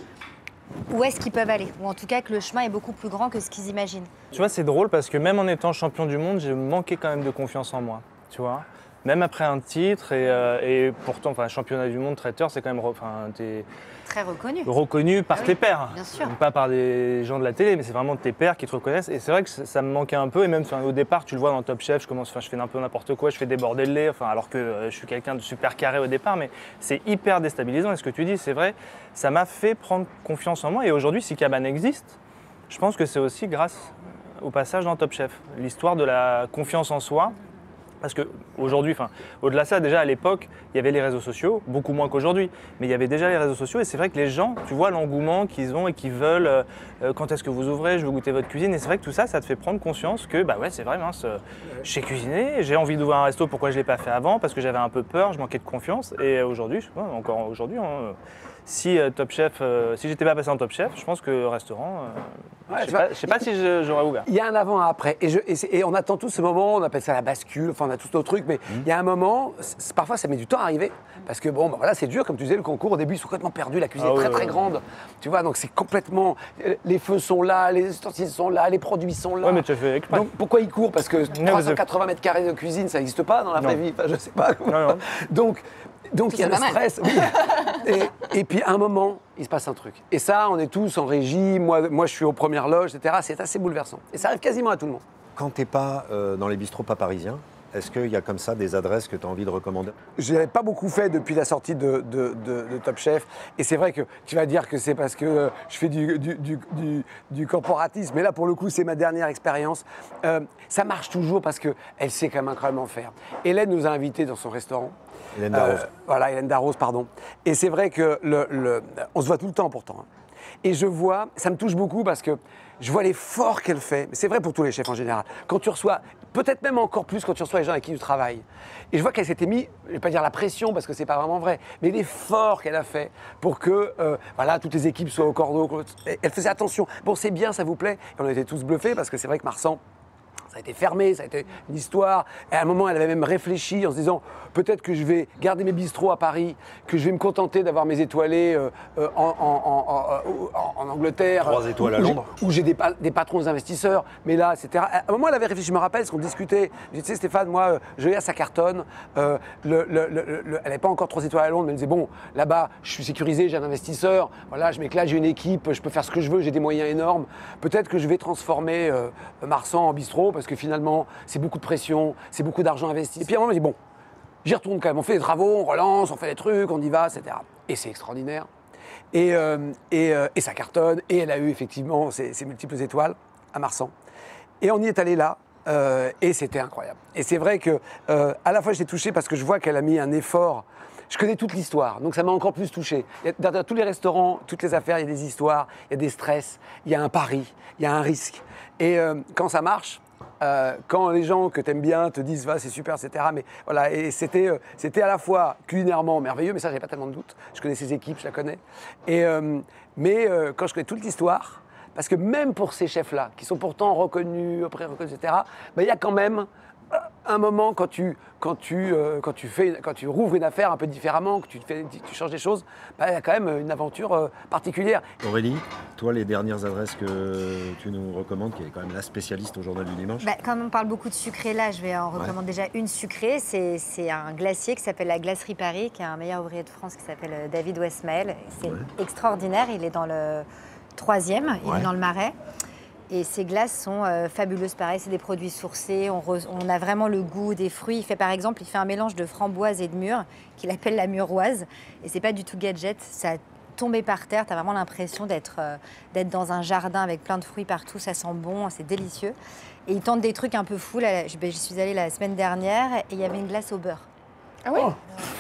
où est-ce qu'ils peuvent aller. Ou en tout cas que le chemin est beaucoup plus grand que ce qu'ils imaginent. Tu vois, c'est drôle parce que même en étant champion du monde, j'ai manqué quand même de confiance en moi. Tu vois, même après un titre et, euh, et pourtant, enfin, championnat du monde traiteur, c'est quand même, enfin, t'es Très reconnu. reconnu par Ah oui, tes pairs, bien sûr. pas par des gens de la télé, mais c'est vraiment tes pairs qui te reconnaissent. Et c'est vrai que ça ça me manquait un peu. Et même enfin, au départ, tu le vois dans Top Chef, je commence, enfin, je fais un peu n'importe quoi, je fais déborder le lait, enfin, alors que euh, je suis quelqu'un de super carré au départ, mais c'est hyper déstabilisant. Et ce que tu dis, c'est vrai, ça m'a fait prendre confiance en moi. Et aujourd'hui, si Cabane existe, je pense que c'est aussi grâce au passage dans Top Chef, l'histoire de la confiance en soi. Parce qu'aujourd'hui, enfin, au-delà de ça, déjà à l'époque, il y avait les réseaux sociaux, beaucoup moins qu'aujourd'hui, mais il y avait déjà les réseaux sociaux et c'est vrai que les gens, tu vois l'engouement qu'ils ont et qu'ils veulent, euh, euh, quand est-ce que vous ouvrez, je veux goûter votre cuisine, et c'est vrai que tout ça, ça te fait prendre conscience que, bah ouais, c'est vrai, mince, euh, je sais cuisiner, j'ai envie d'ouvrir un resto, pourquoi je ne l'ai pas fait avant, parce que j'avais un peu peur, je manquais de confiance, et aujourd'hui, je sais pas, encore aujourd'hui, hein, si euh, Top Chef, euh, si j'étais pas passé en Top Chef, je pense que le restaurant, euh, Ouais, je tu sais vois, pas, je sais pas si je- j'aurais ouvert. Il y a un avant et un après. Et, je, et, c'est- et on attend tous ce moment, on appelle ça la bascule, enfin on a tous nos trucs, mais il y a un moment, c'est- parfois ça met du temps à arriver, parce que bon, bah, voilà, c'est dur, comme tu disais, le concours, au début, ils sont complètement perdus, la cuisine Ah est très ouais, très ouais. grande, tu vois, donc c'est complètement, les feux sont là, les ustensiles sont là, les produits sont là. Ouais, mais tu as fait exprès. Donc pourquoi ils courent? Parce que mais trois cent quatre-vingts mètres carrés de cuisine, ça n'existe pas dans la vraie Non. vie, enfin, je sais pas. Non, non. Donc, donc il y a c'est le pas mal. stress. oui. et, et puis à un moment, il se passe un truc. Et ça, on est tous en régie, moi, moi je suis aux premières loges, et cetera. C'est assez bouleversant. Et ça arrive quasiment à tout le monde. Quand t'es pas euh, dans les bistrots pas parisiens, est-ce qu'il y a comme ça des adresses que tu as envie de recommander? Je n'avais pas beaucoup fait depuis la sortie de, de- de- de Top Chef. Et c'est vrai que tu vas dire que c'est parce que euh, je fais du, du- du- du- du corporatisme. Mais là, pour le coup, c'est ma dernière expérience. Euh, ça marche toujours parce qu'elle sait quand même incroyablement faire. Hélène nous a invités dans son restaurant. Hélène Darroze. Euh, voilà, Hélène Darroze, pardon. Et c'est vrai que le, le- on se voit tout le temps pourtant. hein. Et je vois, ça me touche beaucoup parce que je vois l'effort qu'elle fait. Mais c'est vrai pour tous les chefs en général. Quand tu reçois, peut-être même encore plus quand tu reçois les gens avec qui tu travailles. Et je vois qu'elle s'était mis, je ne vais pas dire la pression parce que c'est pas vraiment vrai, mais l'effort qu'elle a fait pour que euh, voilà, toutes les équipes soient au cordeau. Elle faisait attention. Bon, c'est bien, ça vous plaît. Et on a été tous bluffés parce que c'est vrai que Marsan, ça a été fermé, ça a été une histoire. Et à un moment, elle avait même réfléchi en se disant peut-être que je vais garder mes bistrots à Paris, que je vais me contenter d'avoir mes étoilés euh, euh, en, en- en- en- en Angleterre. Trois étoiles à où j'ai- Londres. Où j'ai des, pa- des patrons des investisseurs. Mais là, et cetera. À un moment, elle avait réfléchi, je me rappelle, parce qu'on discutait. Je disais, tu sais, Stéphane, moi, euh, je vais à sa cartonne. Euh, le- le- le- le- elle n'avait pas encore trois étoiles à Londres, mais elle disait bon, là-bas, je suis sécurisé, j'ai un investisseur. Voilà, je m'éclate, j'ai une équipe, je peux faire ce que je veux, j'ai des moyens énormes. Peut-être que je vais transformer euh, Marsan en bistrot, parce que finalement, c'est beaucoup de pression, c'est beaucoup d'argent investi. Et puis à un moment, elle me dit bon, j'y retourne quand même. On fait des travaux, on relance, on fait des trucs, on y va, et cetera. Et c'est extraordinaire. Et, euh, et, euh, et ça cartonne. Et elle a eu effectivement ses, ses multiples étoiles à Marsan. Et on y est allé là. euh, et c'était incroyable. Et c'est vrai que euh, à la fois j'étais touché parce que je vois qu'elle a mis un effort. Je connais toute l'histoire, donc ça m'a encore plus touché. Il y a- Derrière tous les restaurants, toutes les affaires, il y a des histoires, il y a des stress, il y a un pari, il y a un risque. Et euh, quand ça marche, euh, quand les gens que tu aimes bien te disent va, c'est super, et cetera. Mais voilà, et c'était, euh, c'était à la fois culinairement merveilleux, mais ça, j'avais pas tellement de doute. Je connais ses équipes, je la connais. Et, euh, mais euh, quand je connais toute l'histoire, parce que même pour ces chefs-là, qui sont pourtant reconnus, après reconnus, et cetera, bah, il y a quand même euh, un moment quand tu, quand, tu, euh, quand, tu fais, quand tu rouvres une affaire un peu différemment, que tu, fais, tu changes des choses, bah, il y a quand même une aventure euh, particulière. Aurélie, toi, les dernières adresses que tu nous recommandes, qui est quand même la spécialiste au Journal du Dimanche. Bah, comme on parle beaucoup de sucré là, je vais en recommander déjà une sucrée. C'est c'est un glacier qui s'appelle la Glacerie Paris, qui a un meilleur ouvrier de France qui s'appelle euh, David Westmael. C'est Ouais. extraordinaire, il est dans le troisième, il Ouais. est dans le Marais. Et ces glaces sont euh, fabuleuses, pareil, c'est des produits sourcés, on, re- on a vraiment le goût des fruits. Il fait par exemple, il fait un mélange de framboise et de mûre qu'il appelle la muroise. Et c'est pas du tout gadget, ça tombé par terre, tu as vraiment l'impression d'être euh, d'être dans un jardin avec plein de fruits partout, ça sent bon, c'est délicieux. Et ils tentent des trucs un peu fous, là, je- ben, j'y suis allée la semaine dernière et il y avait une glace au beurre. Ah oui.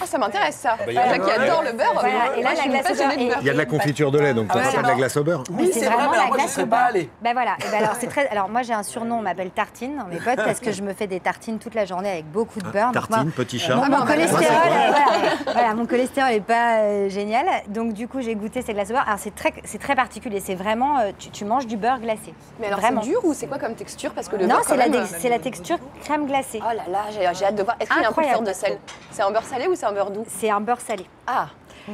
Ah, ça m'intéresse ça. bah, y a- Jacques qui adore le beurre. Voilà, et là, Moi, je suis la une glace au passionnée beurre de beurre. Il y a de la confiture de lait, donc Ah ça ouais, s'appelle alors- la glace au beurre. Mais c'est c'est vrai, vraiment mais la alors moi, j'y glace serais au pas beurre. allée. Ben voilà. Et ben alors c'est très. Alors moi j'ai un surnom, on m'appelle Tartine, mes potes, parce que je me fais des tartines toute la journée avec beaucoup de beurre. Donc, moi, Tartine, petit chat. Mon, mon Ah, bah, cholestérol, moi, c'est euh, voilà, voilà, mon cholestérol n'est pas euh, génial. Donc du coup, j'ai goûté ces glaces au beurre. Alors c'est très, c'est très particulier. C'est vraiment, euh, tu, tu manges du beurre glacé. Mais alors, c'est vraiment. dur ou c'est quoi comme texture? Parce que le Non, beurre, c'est quand la, même, dé- c'est la texture crème glacée. Oh là là, j'ai j'ai hâte de voir. Est-ce qu'il y a un coup de fleur Incroyable. de sel? C'est un beurre salé ou c'est un beurre doux? C'est un beurre salé. Ah,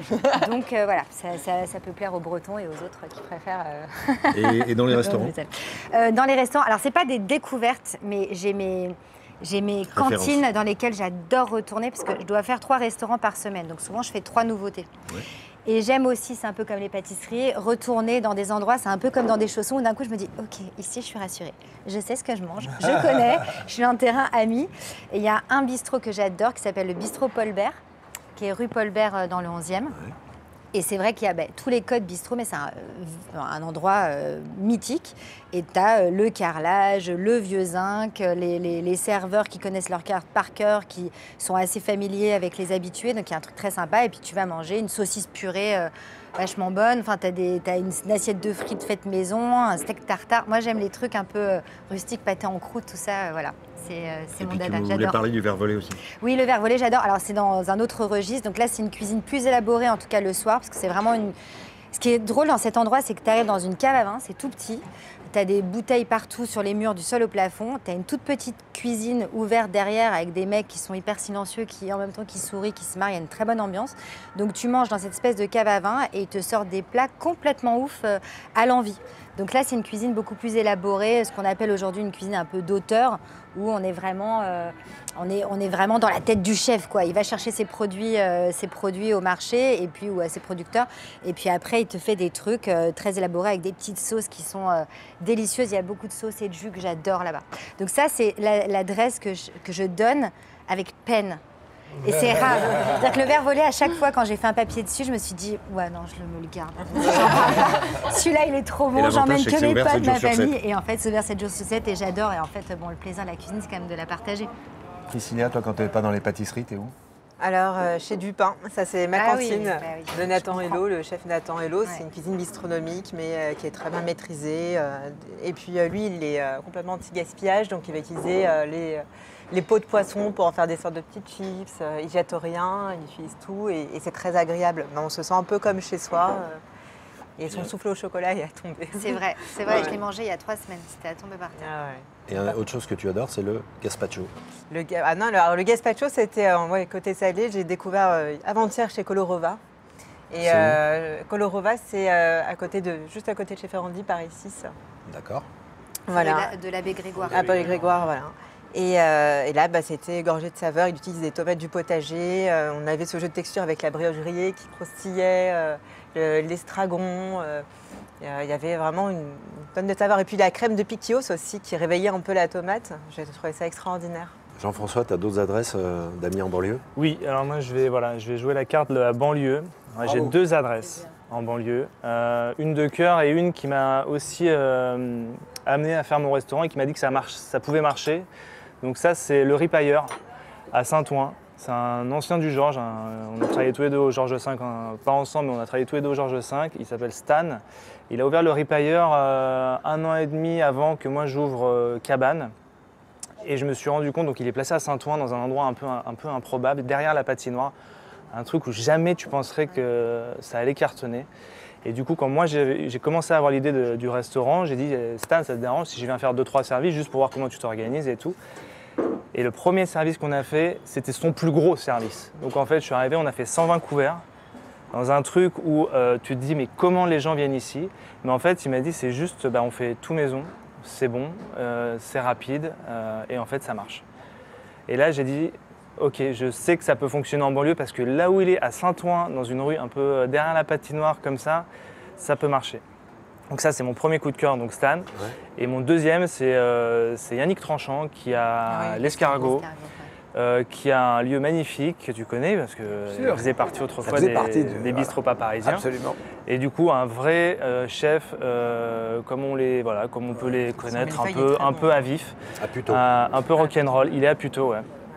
Donc euh, voilà, ça, ça- ça peut plaire aux Bretons et aux autres qui préfèrent. euh, Et, et dans les restaurants le sel. Euh, dans les restaurants, alors c'est pas des découvertes, mais j'ai mes, j'ai mes Références. cantines dans lesquelles j'adore retourner parce que je dois faire trois restaurants par semaine. Donc souvent je fais trois nouveautés. Ouais. Et j'aime aussi, c'est un peu comme les pâtisseries, retourner dans des endroits, c'est un peu comme dans des chaussons où d'un coup je me dis, ok, ici je suis rassurée, je sais ce que je mange, je connais, je suis un terrain ami. Et il y a un bistrot que j'adore qui s'appelle le bistrot Paul Bert, qui est rue Paul Bert euh, dans le onzième. Et c'est vrai qu'il y a ben, tous les codes bistrot, mais c'est un, euh, un endroit euh, mythique. Et tu as euh, le carrelage, le vieux zinc, les, les- les serveurs qui connaissent leur carte par cœur, qui sont assez familiers avec les habitués. Donc il y a un truc très sympa. Et puis tu vas manger une saucisse purée euh, vachement bonne. Enfin, tu as une, une assiette de frites faites maison, un steak tartare. Moi, j'aime les trucs un peu euh, rustiques, pâtés en croûte, tout ça. euh, voilà, c'est euh, c'est Et mon puis tu dada. voulais J'adore. parler du verre volé aussi. Oui, le verre volé, j'adore. Alors, c'est dans un autre registre. Donc là, c'est une cuisine plus élaborée, en tout cas le soir, parce que c'est vraiment une... Ce qui est drôle dans cet endroit, c'est que tu arrives dans une cave à vin, c'est tout petit. Tu as des bouteilles partout sur les murs, du sol au plafond. Tu as une toute petite cuisine ouverte derrière avec des mecs qui sont hyper silencieux, qui en même temps qui sourient, qui se marrent. Il y a une très bonne ambiance. Donc tu manges dans cette espèce de cave à vin et ils te sortent des plats complètement ouf euh, à l'envie. Donc là, c'est une cuisine beaucoup plus élaborée, ce qu'on appelle aujourd'hui une cuisine un peu d'auteur, où on est vraiment, euh, on est, on est vraiment dans la tête du chef, quoi. Il va chercher ses produits, euh, ses produits au marché et puis ou à ses producteurs, et puis après, il te fait des trucs euh, très élaborés avec des petites sauces qui sont euh, délicieuses. Il y a beaucoup de sauces et de jus que j'adore là-bas. Donc ça, c'est la- l'adresse que je, que je donne avec peine. Et c'est rare. C'est-à-dire que le verre volé, à chaque fois, quand j'ai fait un papier dessus, je me suis dit, ouais, non, je le me le garde. Celui-là, il est trop Et bon, l'avantage, j'emmène c'est que que c'est mes ouvert potes, sept ma jours sur famille. sept. Et en fait, c'est ouvert sept jours sur sept et j'adore. Et en fait, bon, le plaisir de la cuisine, c'est quand même de la partager. Priscilla, toi, quand tu n'es pas dans les pâtisseries, t'es où? Alors, euh, chez Dupin, ça c'est ma Ah oui, cantine bah oui, de je Nathan comprends. Hello, le chef Nathan Hello. Ouais. C'est une cuisine bistronomique, mais euh, qui est très bien maîtrisée. euh, et puis euh, lui, il est euh, complètement anti-gaspillage, donc il va utiliser euh, les, euh, les pots de poisson pour en faire des sortes de petites chips. euh, il jette rien, il utilise tout, et, et c'est très agréable. Mais on se sent un peu comme chez soi. euh, et son souffle au chocolat, il a tombé. C'est vrai, c'est vrai, Ouais. je l'ai mangé il y a trois semaines, c'était à tomber par terre. Ah ouais. Et euh, autre chose que tu adores, c'est le gazpacho. Le, ga- ah non, alors, le gazpacho, c'était euh, ouais, côté salé. J'ai découvert euh, avant-hier chez Colorova. Et C'est où euh, Colorova, c'est euh, à côté de, juste à côté de chez Ferrandi, Paris six. D'accord. Voilà. De la- De l'abbé Grégoire. À Paris Grégoire, voilà. Et, euh, et là, bah, c'était gorgé de saveurs. Il utilise des tomates du potager. Euh, on avait ce jeu de texture avec la brioche grillée qui croustillait, euh, le- l'estragon. euh, euh, Il y avait vraiment une, une tonne de saveurs. Et puis la crème de piquillos aussi qui réveillait un peu la tomate. J'ai trouvé ça extraordinaire. Jean-François, tu as d'autres adresses euh, d'amis en banlieue? Oui, alors moi je vais, voilà, je vais jouer la carte de la banlieue. Ouais, J'ai Bravo. deux adresses en banlieue, Euh, une de cœur et une qui m'a aussi euh, amené à faire mon restaurant et qui m'a dit que ça, marche, ça pouvait marcher. Donc ça c'est le Ripailleur à Saint-Ouen. C'est un ancien du Georges, un- on a travaillé tous les deux au Georges cinq, hein, pas ensemble mais on a travaillé tous les deux au Georges cinq. Il s'appelle Stan. Il a ouvert le Ripailleur euh, un an et demi avant que moi j'ouvre euh, Cabane. Et je me suis rendu compte, donc il est placé à Saint-Ouen dans un endroit un peu, un peu improbable, derrière la patinoire, un truc où jamais tu penserais que ça allait cartonner. Et du coup, quand moi j'ai j'ai commencé à avoir l'idée de- du restaurant, j'ai dit eh, Stan, ça te dérange si je viens faire deux trois services juste pour voir comment tu t'organises et tout. Et le premier service qu'on a fait, c'était son plus gros service. Donc en fait, je suis arrivé, on a fait cent vingt couverts dans un truc où euh, tu te dis mais comment les gens viennent ici? Mais en fait, il m'a dit c'est juste, bah, on fait tout maison. C'est bon, euh, c'est rapide euh, et en fait ça marche. Et là j'ai dit ok, je sais que ça peut fonctionner en banlieue parce que là où il est à Saint-Ouen, dans une rue un peu euh, derrière la patinoire comme ça, ça peut marcher. Donc ça c'est mon premier coup de cœur, donc Stan. Et mon deuxième c'est euh, c'est Yannick Tranchant qui a Ah oui, l'escargot, l'escargot, ouais. euh, qui a un lieu magnifique que tu connais parce que Sûr. il faisait partie autrefois faisait des, partie de- des voilà. bistrots pas parisiens. Absolument. Et du coup, un vrai euh, chef, euh, comme, on les, voilà, comme on peut les connaître, un millefeuille peu, est très un bon. peu à vif, À Puteaux. un, un peu rock'n'roll. Il est à Puteaux, ouais.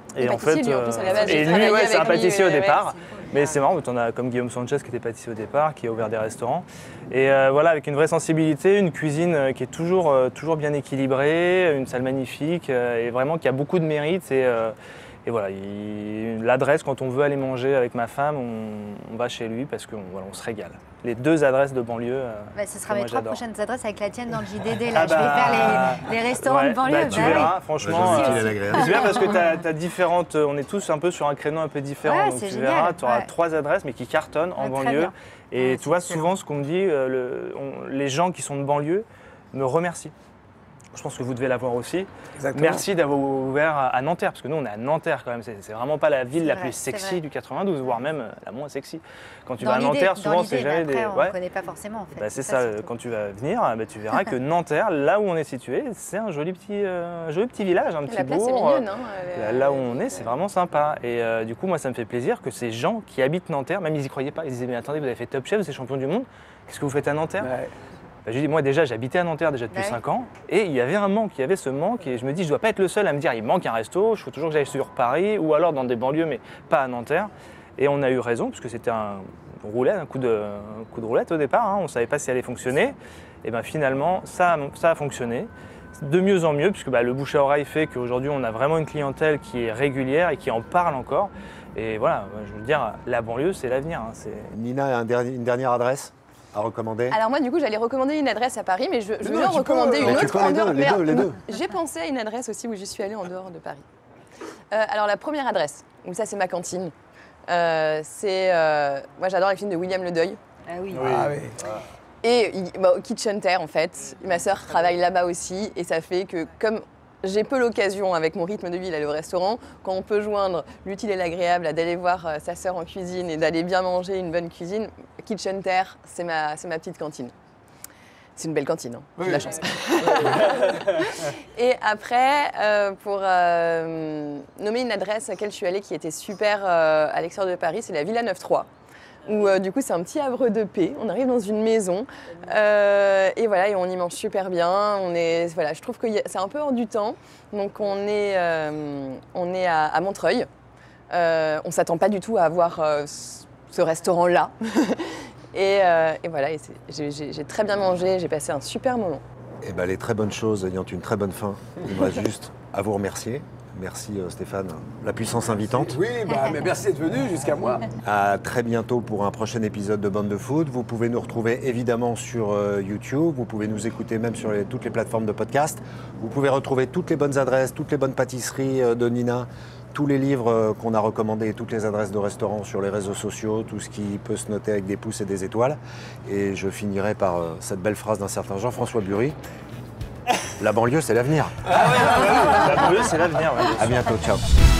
Et en pâtissier, fait, lui, en plus, à la base, j'ai et lui, travaillé ouais, c'est un avec lui, pâtissier au ouais, départ. ouais, Mais c'est marrant, on a comme Guillaume Sanchez qui était pâtissier au départ, qui a ouvert des restaurants. Et euh, voilà, avec une vraie sensibilité, une cuisine euh, qui est toujours, euh, toujours bien équilibrée, une salle magnifique euh, et vraiment qui a beaucoup de mérite. Et, euh, et voilà, il- l'adresse, quand on veut aller manger avec ma femme, on, on va chez lui parce qu'on voilà, on se régale. Les deux adresses de banlieue. euh, Bah, ce sera que mes moi, trois j'adore. prochaines adresses avec la tienne dans le J D D. Là. Ah Je vais bah, faire les, les restaurants ouais, de banlieue. bah, tu Bah oui. verras, franchement. Ouais, j'en ai euh, utile et agréable. c'est bien parce que tu as, différentes. On est tous un peu sur un créneau un peu différent. Ouais, donc c'est tu génial, verras, tu auras ouais. trois adresses mais qui cartonnent en Ouais, très banlieue. bien. Et Ouais, tu c'est vois, excellent. souvent ce qu'on me dit, euh, le- on- les gens qui sont de banlieue me remercient. Je pense que vous devez l'avoir aussi. Exactement. Merci d'avoir ouvert à à Nanterre, parce que nous on est à Nanterre quand même. C'est c'est vraiment pas la ville C'est la vrai, plus c'est sexy vrai. du quatre-vingt-douze, voire même euh, la moins sexy. Quand tu Dans vas à l'idée, Nanterre, dans souvent c'est l'idée, jamais mais des. après, on ouais. ne connaît pas forcément en fait. Bah, c'est ça, euh, surtout. quand tu vas venir, bah, tu verras que Nanterre, là où on est situé, c'est un joli petit, euh, joli petit village, un petit La place est bourg. mignonne. Hein, Là, là où on est, c'est vraiment sympa. Et euh, du coup, moi, ça me fait plaisir que ces gens qui habitent Nanterre, même ils y croyaient pas, ils disaient mais attendez, vous avez fait Top Chef, vous êtes champion du monde, qu'est-ce que vous faites à Nanterre? Ouais. Bah, je lui dis, moi déjà, j'habitais à Nanterre déjà depuis Ouais. cinq ans, et il y avait un manque, il y avait ce manque, et je me dis, je dois pas être le seul à me dire, il manque un resto, il faut toujours que j'aille sur Paris, ou alors dans des banlieues, mais pas à Nanterre. Et on a eu raison, parce que c'était un roulette, un coup de, un coup de roulette au départ, hein, on ne savait pas si ça allait fonctionner. Et bien finalement, ça, a- ça a fonctionné. De mieux en mieux, puisque bah, le bouche à oreille fait qu'aujourd'hui, on a vraiment une clientèle qui est régulière et qui en parle encore. Et voilà, je veux dire, la banlieue, c'est l'avenir. Hein, c'est... Nina, un dernier- une dernière adresse à recommander? Alors moi, du coup, j'allais recommander une adresse à Paris, mais je, je Non, veux en tu peux, recommander mais une tu autre peux en les deux, dehors. les mais deux, les deux. J'ai pensé à une adresse aussi où j'y suis allée en dehors de Paris. Euh, alors la première adresse, où ça c'est ma cantine, euh, c'est... euh, moi j'adore les films de William Le Deuil. Ah oui. Ah oui. Et il- bah, au Kitchen Terre, en fait, ma sœur travaille là-bas aussi, et ça fait que comme j'ai peu l'occasion, avec mon rythme de vie, d'aller au restaurant, quand on peut joindre l'utile et l'agréable, à d'aller voir euh, sa sœur en cuisine et d'aller bien manger une bonne cuisine, Kitchen Terre, c'est ma, c'est ma petite cantine. C'est une belle cantine, hein. J'ai de la chance. Et après, euh, pour euh, nommer une adresse à laquelle je suis allée qui était super euh, à l'extérieur de Paris, c'est la Villa neuf trois. Où euh, du coup c'est un petit havre de paix. On arrive dans une maison euh, et voilà, et on y mange super bien. On est, voilà, je trouve que y a- c'est un peu hors du temps. Donc on est, euh, on est à, à Montreuil. Euh, on s'attend pas du tout à avoir euh, ce ce restaurant-là. et, euh, et voilà, et c'est- j'ai- j'ai j'ai très bien mangé. J'ai passé un super moment. Eh ben, les très bonnes choses ayant une très bonne fin, il me reste juste à vous remercier. Merci euh, Stéphane, la puissance invitante. Oui, bah, mais merci d'être venu jusqu'à moi. À très bientôt pour un prochain épisode de Bande de Food. Vous pouvez nous retrouver évidemment sur euh, YouTube, vous pouvez nous écouter même sur les- toutes les plateformes de podcast. Vous pouvez retrouver toutes les bonnes adresses, toutes les bonnes pâtisseries euh, de Nina, tous les livres euh, qu'on a recommandés et toutes les adresses de restaurants sur les réseaux sociaux, tout ce qui peut se noter avec des pouces et des étoiles. Et je finirai par euh, cette belle phrase d'un certain Jean-François Bury. La banlieue, c'est l'avenir. La banlieue, c'est l'avenir. ouais, bien sûr. À bientôt, ciao.